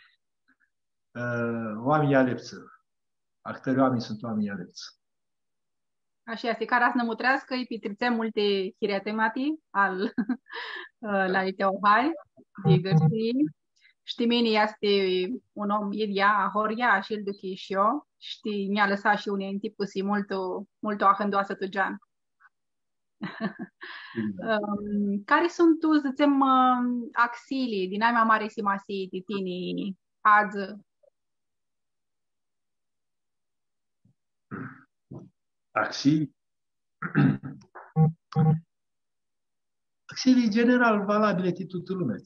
oamenii alepți. Actării oameni sunt oamenii alepți. Așa este, care să ne mutrească, îi pitrițe multe hiretemati la Teohari, de găsi. Știmini este un om idia, horia și îl duci și eu. Știi, mi-a lăsat și unii în tipul si mult ahândoasă tu, Gian. Care sunt tu, să zicem, axilii din ai mai mare si masi, titini, azi? Axilii? Axilii, general, valabile de toată lumea.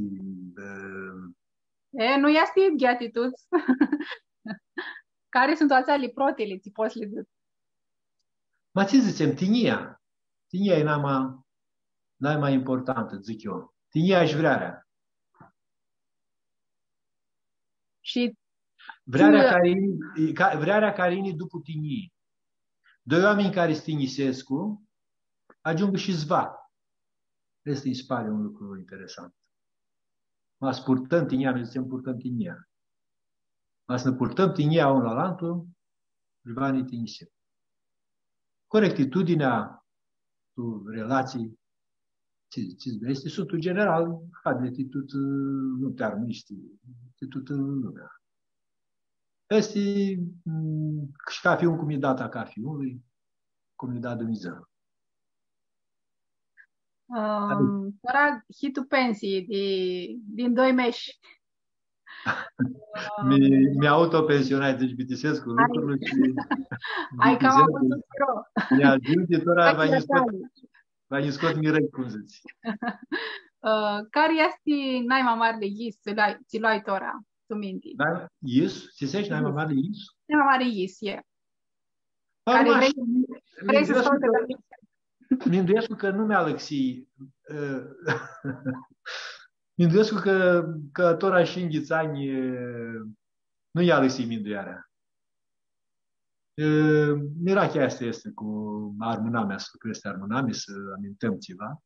Nu este gheatituți. Care sunt toate ale protele, ți poți le zic? Mă ce zicem, tinia. Tinia e mai importantă, zic eu. Tinia și vrearea. Și vrearea care e după tinie. Doi oameni care stinisescu ajung și zva. Este în spate un lucru interesant. Mă purtăm tinia, noi zicem purtăm tinia. Mă să ne purtăm tinia unul la altul, rivanii tinisem. Corectitudinea cu relații, este sunt general, de tot, nu te armiști, de tot lumea. Este și ca fi un cum e data ca fi unului, cum e dat Dumnezeu. Fără hitul pensii din 2 meși. Mi-a autopensionat, deci bitisesc cu lucrurile și... Ai cam avut un pro. Mi-a zis, tora v-ai scot mirei, cum zici. Care este naima mare de Iis, ți luai tora, tu minti? Da, Iis? Ți zici naima mare de Iis? Naima mare Iis, e. Vrei să scoate de mi-nduiesc că nu mi-a lăxit. Mi-nduiesc că tora și înghițani nu i-a lăsit minduiarea. Mirachea asta este cu armânamea, să crește armâname, să amintăm ceva.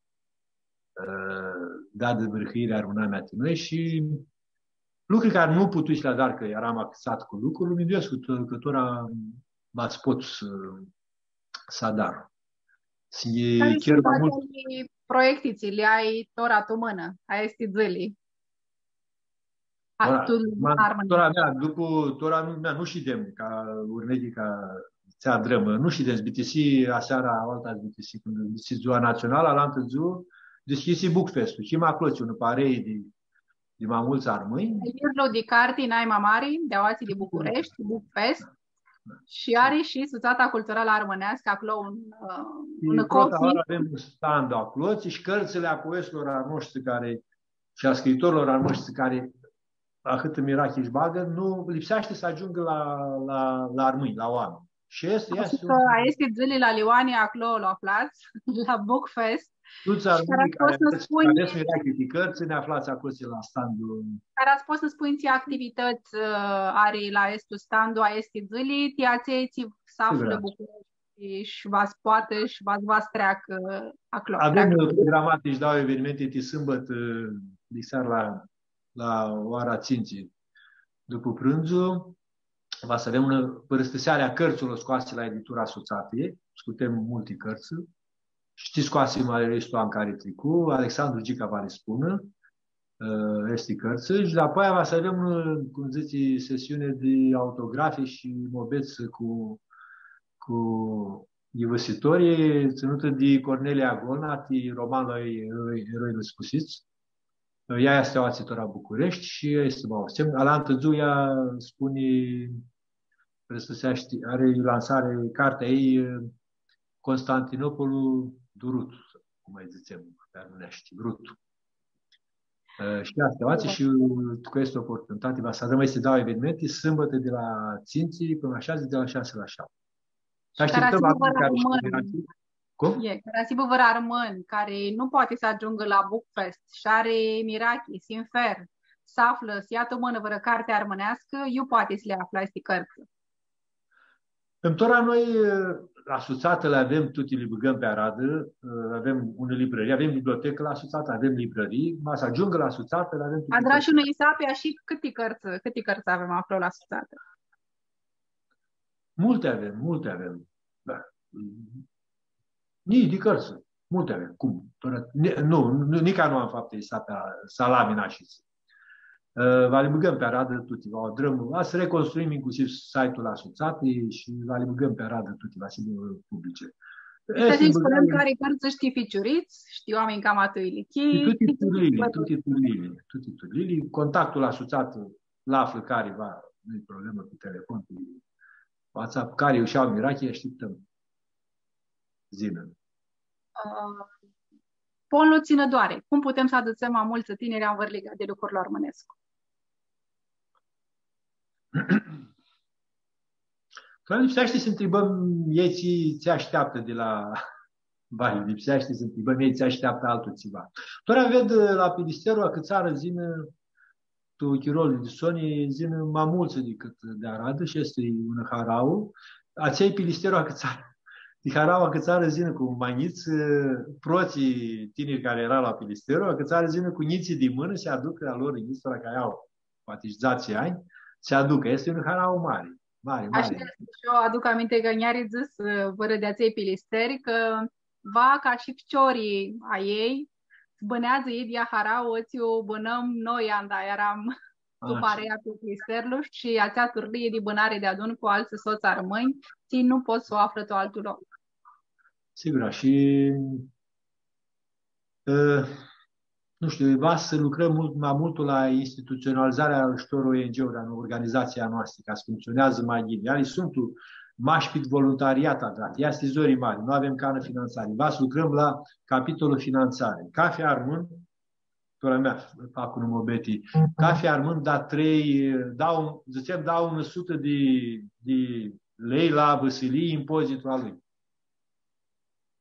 Da de vârhire armânamea noi și lucruri care nu putuți la dar că eram axat cu lucruri, mi-nduiesc că tora v-ați pot să dar. Care sunt proiectiții? Le ai tora tu mână? Ai este zâli? Tora mea, după tora mea, nu ședem, ca urmegii, ca țea drămă, nu ședem, zbitisi aseara, alta zbitisi, când zbitisi ziua națională, la altă ziua, deschisi Bookfest-ul. Și mă acloți un parei de mai mulți armâini. Irlo de carti în Aima Mari, de Aoații de București, Bookfest. Și are și Societatea Culturală Armânească, acolo un copi. Avem stand acolo și cărțile a poeților al noștri și a scriitorilor al noștri care atât Mirachi își bagă, nu lipsește să ajungă la armâini, la oameni. Și este zilele la Lioani, acolo la aflați, la Bookfest. Toți armâini care aveți Mirachi cărți, ne aflați acolo la standul. Care ați fost să spui ție activități are la estul standul a este zilei, tiațeiți să află București și v-ați poate și v-ați treacă acolo. Avem programate și dau evenimente de sâmbătă, de seara la oara ținții. După prânzul, va să avem una părăstăsearea cărților scoase la editura Asociației. Scutem multe cărți. Știți scoase Mare Stoan care tricu, Alexandru Gica va le spună, este cărți. Și apoi va să avem, cum zice, sesiune de autografe și mobeți cu divăsitorii, ținută de Cornelia Golnat, romanul Eroilor Spusiți. Ea este o ațitora București și este la întârziu ea spune, are lansare cartea ei Constantinopolul Durut, cum mai zicem, pe armânești, Brut. Și asta o ație și cu este o oportunitate, va să dăm să dau evenimente sâmbătă de la Ținții până la 6, de la 6 la 7. Rasibă vă armân, care nu poate să ajungă la Bookfest și are Mirachi, Sinfer, să află, să iată o mână vără carte armânească, eu poate să le afla este cărți. Întotdeauna noi, la Suțată, le avem, toate le băgăm pe aradă, avem une librării, avem bibliotecă la Suțată, avem librării, să ajungă la Suțată, le avem... Adrași unui Isapia și câte cărți avem acolo la Suțată? Multe avem, da. Nii de cărți, multe avem. Cum? Nici nu am fapte Isapia, Salamina și va le băgăm pe aradă tuti, va o drămă, va să reconstruim inclusiv site-ul la Suțate și va le băgăm pe aradă tuti, va să publice. Să spunem care cărți știi ficiuriți, știi oameni cam atâi. Tuti turlili, contactul la Suțată, la află care va, nu-i problemă cu telefon, cu WhatsApp, care își au Mirachi, așteptăm. Zină. Ponlu ținădoare. Cum putem să aducem mai mulți tineri în vârliga de lucruri la Armânescu? Când lipsește să întrebăm ei ți așteaptă de la bani, lipsește să întrebăm ei ți așteaptă altul ceva. Doar avem la Pilisterul, că țară zină tu chirolul de Sony, zină mai mulți decât de Arad și este un harau. Aceea Pilisterul, că țară de harau, că țară zină cu maniți, proții tineri care erau la Pilisterul, că țară zină cu niții de mână și aducă la lor în istoria care au poate și 10 ani, se aducă. Este un harau mare. Așa și eu aduc aminte că ne-a zis vără de aței Pilisteri că va ca și piciorii a ei bânează ei de harau, o bânăm noi anda, eram după area pe Pilisterlu și ațea turlie de bânare de adun cu alți soți armâni, ții nu poți să o află tu altul loc. Sigur, și nu știu, va să lucrăm mai mult la instituționalizarea ajutorul ONG-uri în organizația noastră, ca să funcționează mai bine. Iar sunt mașpit voluntariat dat. Ia stizorii mari, nu avem cană finanțare. Va să lucrăm la capitolul finanțare. Cafe Armând, tora mea, fac un mobeti, Cafe Armând dau 100 de lei la Văsilii impozitul al lui.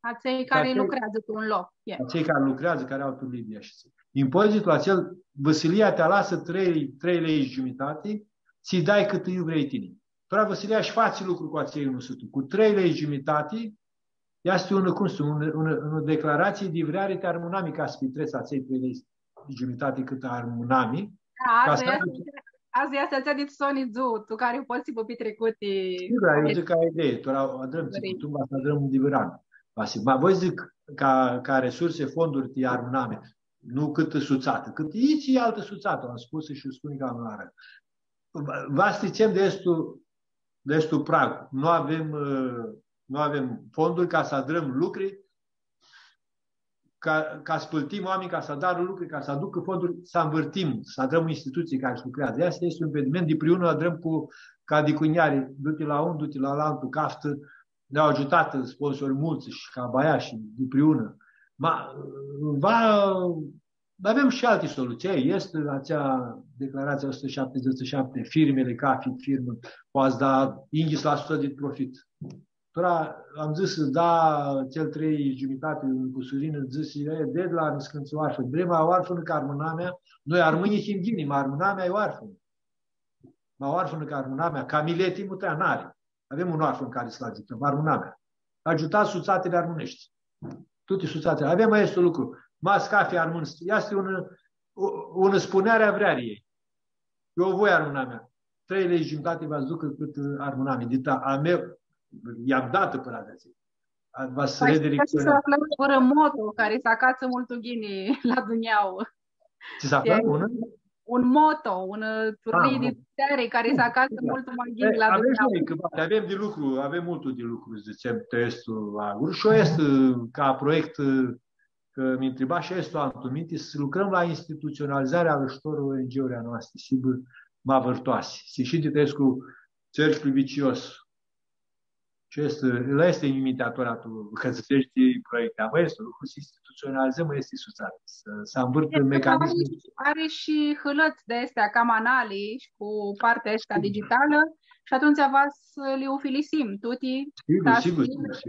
Acei care lucrează pe un loc. Acei care lucrează, care au Libia. Impozitul acel, Vasilia te lasă 3 lei și jumătate, ți dai cât îi vrei tine. Tora Vasilia și faci lucru cu acei 100. Cu 3 lei și jumătate, este o declarație de vrare te armunami ca să pitreți acei 3 lei și jumătate cât armunami. Azi este cea din Sony Zoo, tu care poți să vă trecuti. Eu zic ca idee, tora adrăm țicutum, asta adrăm de vrane. Ma voi zic ca resurse, fonduri te armuname, nu cât suțată, cât e altă suțată, am spus și spune ca în ară. Vă sticem de estul prag. Nu avem fonduri ca să adrăm lucruri, ca să plătim oameni, ca să adară lucruri, ca să aducă fonduri, să învârtim, să adrăm instituții care lucrează. Asta este un impediment. De priună adrăm ca de cuiniare, du-te la un, du-te la altul, caftă. Ne-au ajutat sponsori mulți și ca Baia și de priună. Avem și alte soluții. Este acea declarație 177, firmele ca fi firmă, poate da indici la 100 de profit. Am zis, da, cel 3 jumătate cu Surină, zis, de la niscânță oarfă. Brema oarfănă ca armânamea, noi armâni și îngini, ma armânamea e oarfănă. Ma oarfănă ca armânamea, ca miletii mutea n-are. Avem un oarfăn care să-l ajutăm, armânamea. Ajutați suțatele armânești. Toate suțatele. Avem mai este un lucru. Mascafe armân. Este una spunere a vreariei. Eu voi armânamea. 3 lei și jumătate vă ducă cât armânamea. Dita a meu, i-am dat până azi. Va să redirecționa. Fără moto care să acață multul ghini la Duneau. Ce s-a făcut? Un moto, un turnii de putere care să acasă mult mai ghini la Duneau. Avem de lucru, avem multul de lucru, zicem, testul agur. Și este ca proiect, că mi întreba și este o antumite, să lucrăm la instituționalizarea ajutorului ONG-urilor noastre, sigur, mai vârtoase. Se și de testul cercul vicios. Și este imitatoriatul că se crește proiecte. Mă este lucru, să instituționalizăm, este suțat. Să învârtă mecanismul. Are și hâlăți de astea, cam analici, cu partea asta digitală și atunci să le ufilisim. Tuti, sigur.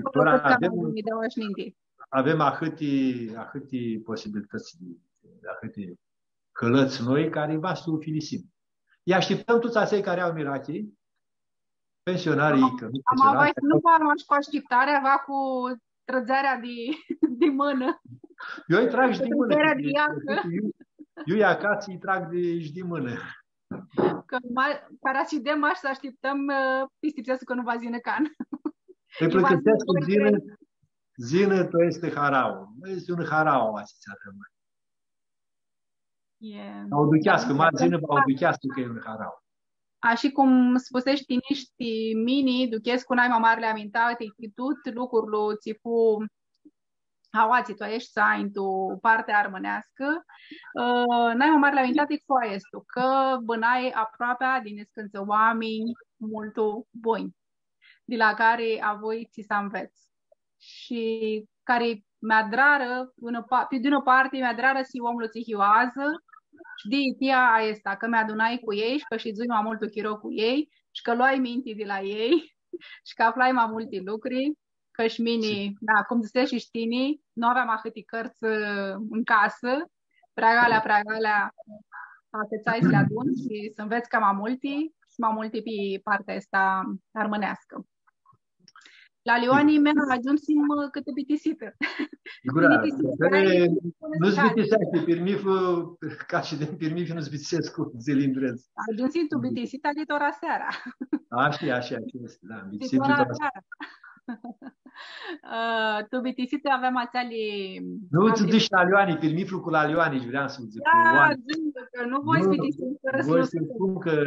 Avem ahâti posibilități, ahâti hâlăți noi care va să ufilisim. Îi așteptăm toți acei care au mirachii, pensionarii, nu va rămas cu așteptarea, va cu trăgerea de mână. Eu îi trag și de mână. Eu acasă îi trag de mână. Că paracidem aș să așteptăm pistipsească că nu va zine can. Îi plăcățesc cu zină, to este harau. Este un harau, astea rămâne. O duchească, zină, o duchească că e un harau. Așa cum spusești tiniști mini, duchesc cu nai mamarele amintate, tot lucrurile ți fu hawații, tu ești să ai tu partea armânească, nai mamarele amintate cu este că bănai aproape din escânță oameni multu buni, de la care a voi ți să înveți. Și care mi-a drară, pe de o parte mi-a drară si omul ți hioază, și de tia asta, că mi-adunai cu ei și că și zui mai mult chiro cu ei și că luai minti de la ei și că aflai mai multe lucruri, că și mini, da, cum ziceți și știni, nu aveam atâtea cărți în casă, preagalea, apețai să le adun și să înveți ca mai multe pe partea asta armânească. La Lioanii mea ajunsim câte bitisită. Nu-ți bitisește, pirmiful, ca și de pirmiful nu-ți bitisesc cu zilindrez. Ajunsim tu bitisita de tora seara. Așa este, da. Bitisit de tora seara. Tu bitisită aveam ațeale... Nu ți duci la Lioanii, pirmiful cu la Lioanii, vreau să zic. Da, că nu voi bitisită fără să... Voi să spun că...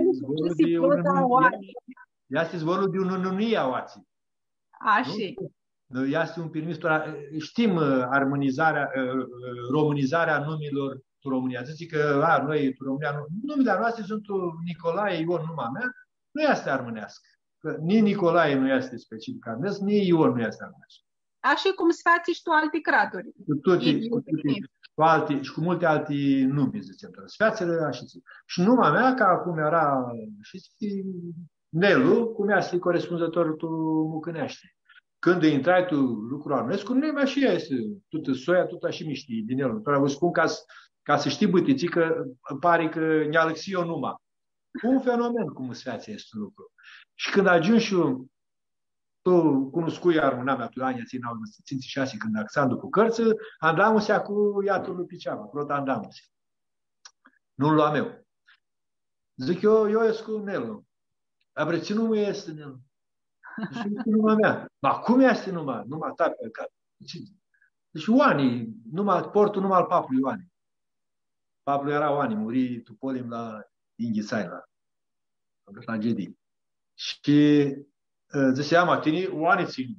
Este zvorul de unul oații. Așa. Este un permis, știm românizarea numilor România. Zice că noi, România, numele noastre sunt Nicolae, Ion, numai mea, nu este armânească. Nici Nicolae nu este specific armânesc, nici Ion nu este armânesc. Așa cum sfații și tu alte craturi. Și cu multe alte nume, zicem. Sfațele, așa zic. Și numai mea, ca acum era, știți, Nelu, cum este corespunzătorul tu Mucânește. când intrai tu lucrul armănescu, nu mai și este. Tot soia, tot și miști din el. Vă spun ca să știi, bătiții, că pare că ne-a lăxit eu numai. Un fenomen cum se face este un lucru. Și când ajungi și tu cunoscui armâna mea, tu ani, țin au ținți 6 când axam după cărți, andam-se cu iatul lui Piceava, prot andam-se. Nu-l luam eu. Zic eu ies cu Nelu. Abre, ce nume este Nelu? Zic, numai mea. Ma cum este numai? Numai ta pe cap. Deci Oani, portul numai al papului Oani. Papul era Oani, muri Tupolim la Inghițai, la tragedii. Și zicea, mă, tine Oani țin.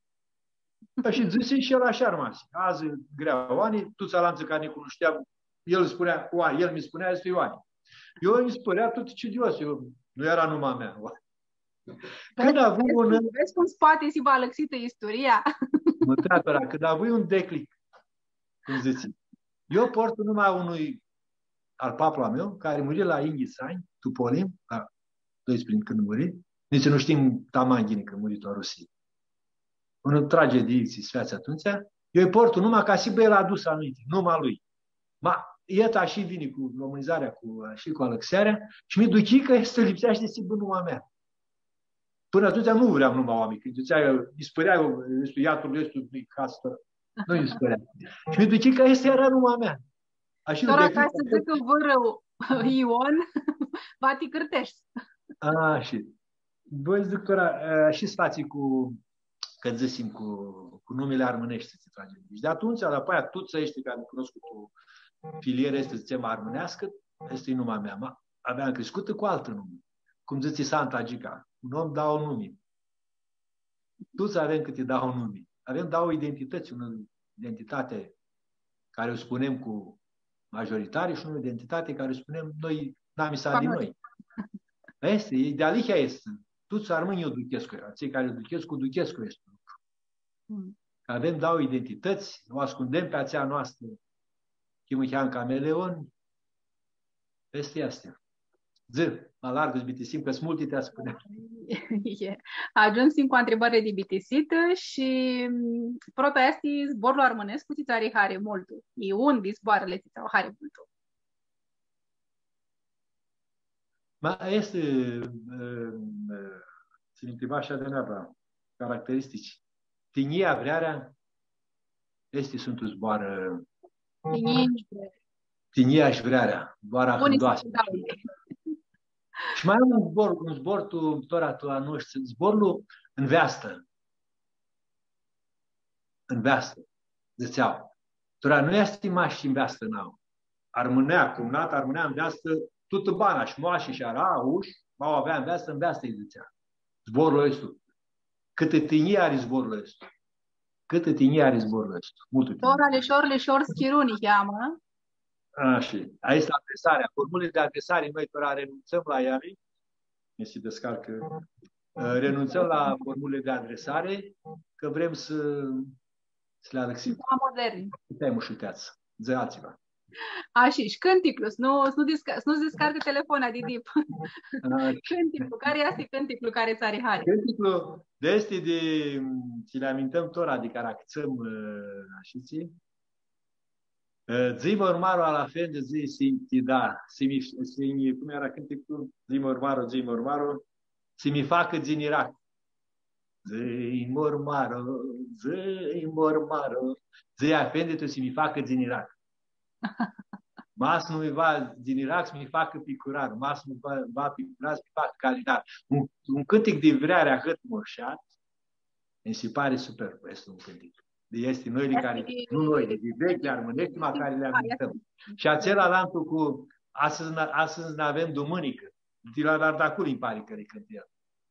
Și zice și el așa rămas. Azi grea Oani, tu țalanță care ne cunoșteam, el mi spunea, este Oani. Eu mi se părea tot ciudios, nu era numai mea. Când a avut vezi cum spate si va lăxită istoria? Mă treapăra, când a avut un declic, cum zici, eu port numai unui al papului meu, care muri la Inghițani, Tupolim, la 12 când muri, nici nu știm tamanghini când muri în Rusia. Unul tragedie se face atunci, eu îi port numai ca și băie l-a adus aminte, numai lui. Iată și vine cu românizarea și cu alăxarea și mi duci că se lipsește sigur numai mea. Până atunci nu vreau numai oameni. Când îi spărea iatul ăsta, nu îi spărea. Și mi duci că este era numai mea. Doar ca să zică vărău Ion, va te cârtești. Și. Băi, doctora, și stații că zicem, cu numele armânești să se trage. Și de atunci, după aia, tuța ăștia care am cunoscut o filieră, este, zicem, armânească, este numai mea. Aveam crescută cu altă nume. Cum zice Santa Gica. Un om dă un nume. Toți avem câte dau un nume. Dau identități, o identitate care o spunem cu majoritari și o identitate care o spunem noi, n-am isat din noi. Este, de alichea este. Toți armâni eu duchescu. Cei care duchesc cu duchescu este. Dau identități, o ascundem pe aceea noastră. Chimucheam cameleon. Este astea. Mă largă-ți bitisim, că-s multe te-a spune. Ajunsim cu o întrebare de bitisită și proto este zborul armânesc cu țitare hare multul. E unde zboarele țitare hare multul? Este, ți-mi întreba așa de neapă, caracteristici. Tinia vrearea este sunt zboară. Tinia și vrearea, doar hândoase. Și mai am un zbor tu la noștri, zborul în veastă. În veastă, ziceau. Tora nu este mași în veastă n-au. Armânea, cumnat, armânea în veastă, tot bana și moași și ara, uși, m-au avea în veastă îi zicea. Zborul ăsta. Câte tinie are zborul ăsta. Câte tinie are zborul ăsta. Leșor, schiruni cheamă. Așa. Aici este adresarea. Formulele de adresare, noi renunțăm la ea. Ne se descarcă. Renunțăm la formulele de adresare, că vrem să le alexim. Moderni. Putem ușuteați. Zăați-vă. Așa, și cânticlul. Nu descarcă telefonul de dip. Cânticlul. Care este cânticlul care ți are hari? Cânticlul este ți le amintăm tora de care acțăm, așa, zi-mă urmarul la fel de zi, da, cum era cânticul? Zi-mă urmarul, să-mi facă din Irak. Zi-mă urmarul, zi afende tu să-mi facă din Irak. Mas nu-mi va din Irak să-mi facă picurar, mas nu va picurar să-mi facă calitate. Un cântic de vrearea hăt moșat, mi se pare superb, este un cântic. Este noi de care, nu noi, de vechi armânești, care le amintăm. Și acela lantul cu astăzi ne avem dumânică. De la Ardacul îmi pare că le cânt el.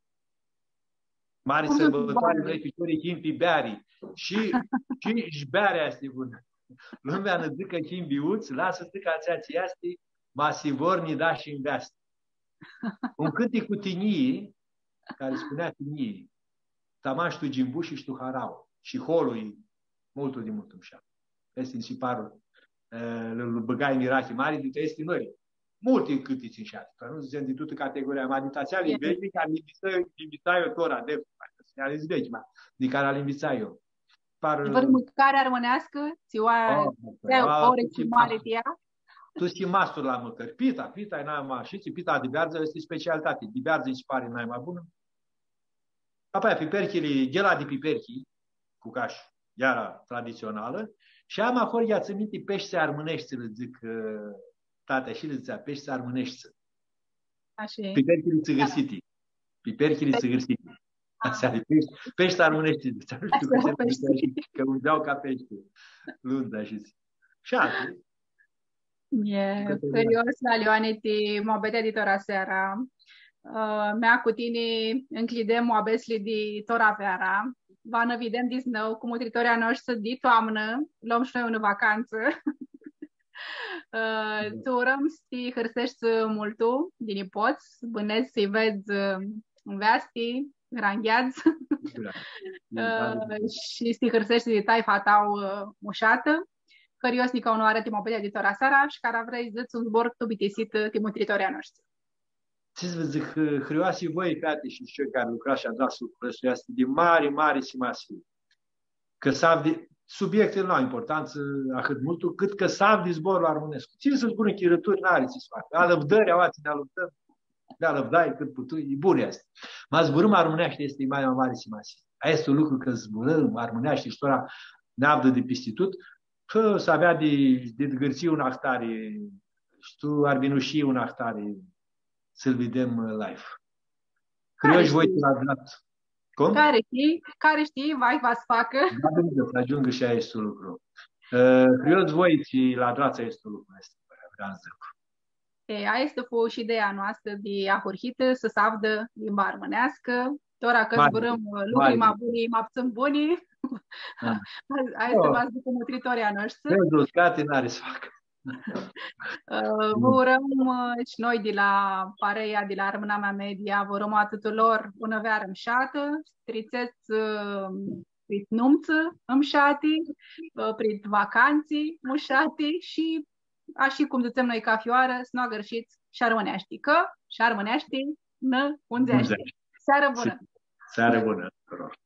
Mari sărbătoare, noi piciorii chimpi bearii. Și bearea este bună. Lumea ne zică chimbiuți, lasă zică aceea ce este, masivor ni da și înveastă. Un cântic cu tinii, care spunea tinii, tamași tu gimbu și tu harau. Și holul multul de mult îmșa. Este în siparul, îl băgai în Irache mari, dintre este noi. Multe câtiți înșate, că nu zicem de toată categoria meditațială, veșnic, am invitat eu tora de ale vechi, din care al învățat eu. Văd mâncare armânească, o recimare tu și mastur la mâncări. Pita e mai știți, pita de bearză este specialitate. De bearză îmi se pare mai bună. Apoi piperchile, ghela de piperchi, cu caș, iara tradițională. Și am acolo, i-ați aminte, pește armânești, le zic, tate, și le zicea, pește armânești. Piperchile țigărsite. Piperchile țigărsite. Așa de pește armânești. Nu știu că undeau ca pește. Lunda și alte. E curios la Leoaneti, mobete di tora seara. Mea cu tine înclidem moabesli di tora vera. Vană videm din nou cu mutritoria noștri di toamnă. Luăm și noi în vacanță. Tu urăm să hârsești multul din poți, bănezi să-i vezi în vesti, rangheați și să-i hârsești de taifa tau mușată. Cărios nica unu arăti mobile de tora seara și care vrei să-ți un zbor tu bitesit timutritoria noștri. Ce să vă zic, hrioasii voi, fete și cei care lucrați și ați lucrări astea de mari simasi. Că subiectele nu au importanță atât mult, cât că sav de zborul armonesc. Ține să zbură în chirături, n-are ce să facă. Alăbdări, ați ne alăbdăm, de alăbdai cât putui, e bune asta. Mă zburăm armonește este mai mare simasi. Aia este un lucru că zburăm armonește și tora neavdă de pistitut, că să avea de gârții un ahtare și tu ar vinuși un ahtare să-l vedem live. Crioși voi la dat. Cum? Care știi, vai va să facă. Da, să ajungă și aici un lucru. Crioși voi și la drața este un lucru. Aia este și ideea noastră de a hurhită să savdă limba armânească. Tora că zburăm lucruri mai buni, mai puțin buni. Aia este bază cu nutritoria noastră. Duscate n-are să facă. Vă urăm și noi de la Pareia, de la Armâna Mea Media, vă urăm a tuturor bună veară îmșată, strițeți prit numță îmșati, prit vacanții îmșati și așa cum zicem noi ca fioară, să nu agărșiți și armânești, că și armânești nă unzești. Seară bună! Seară bună!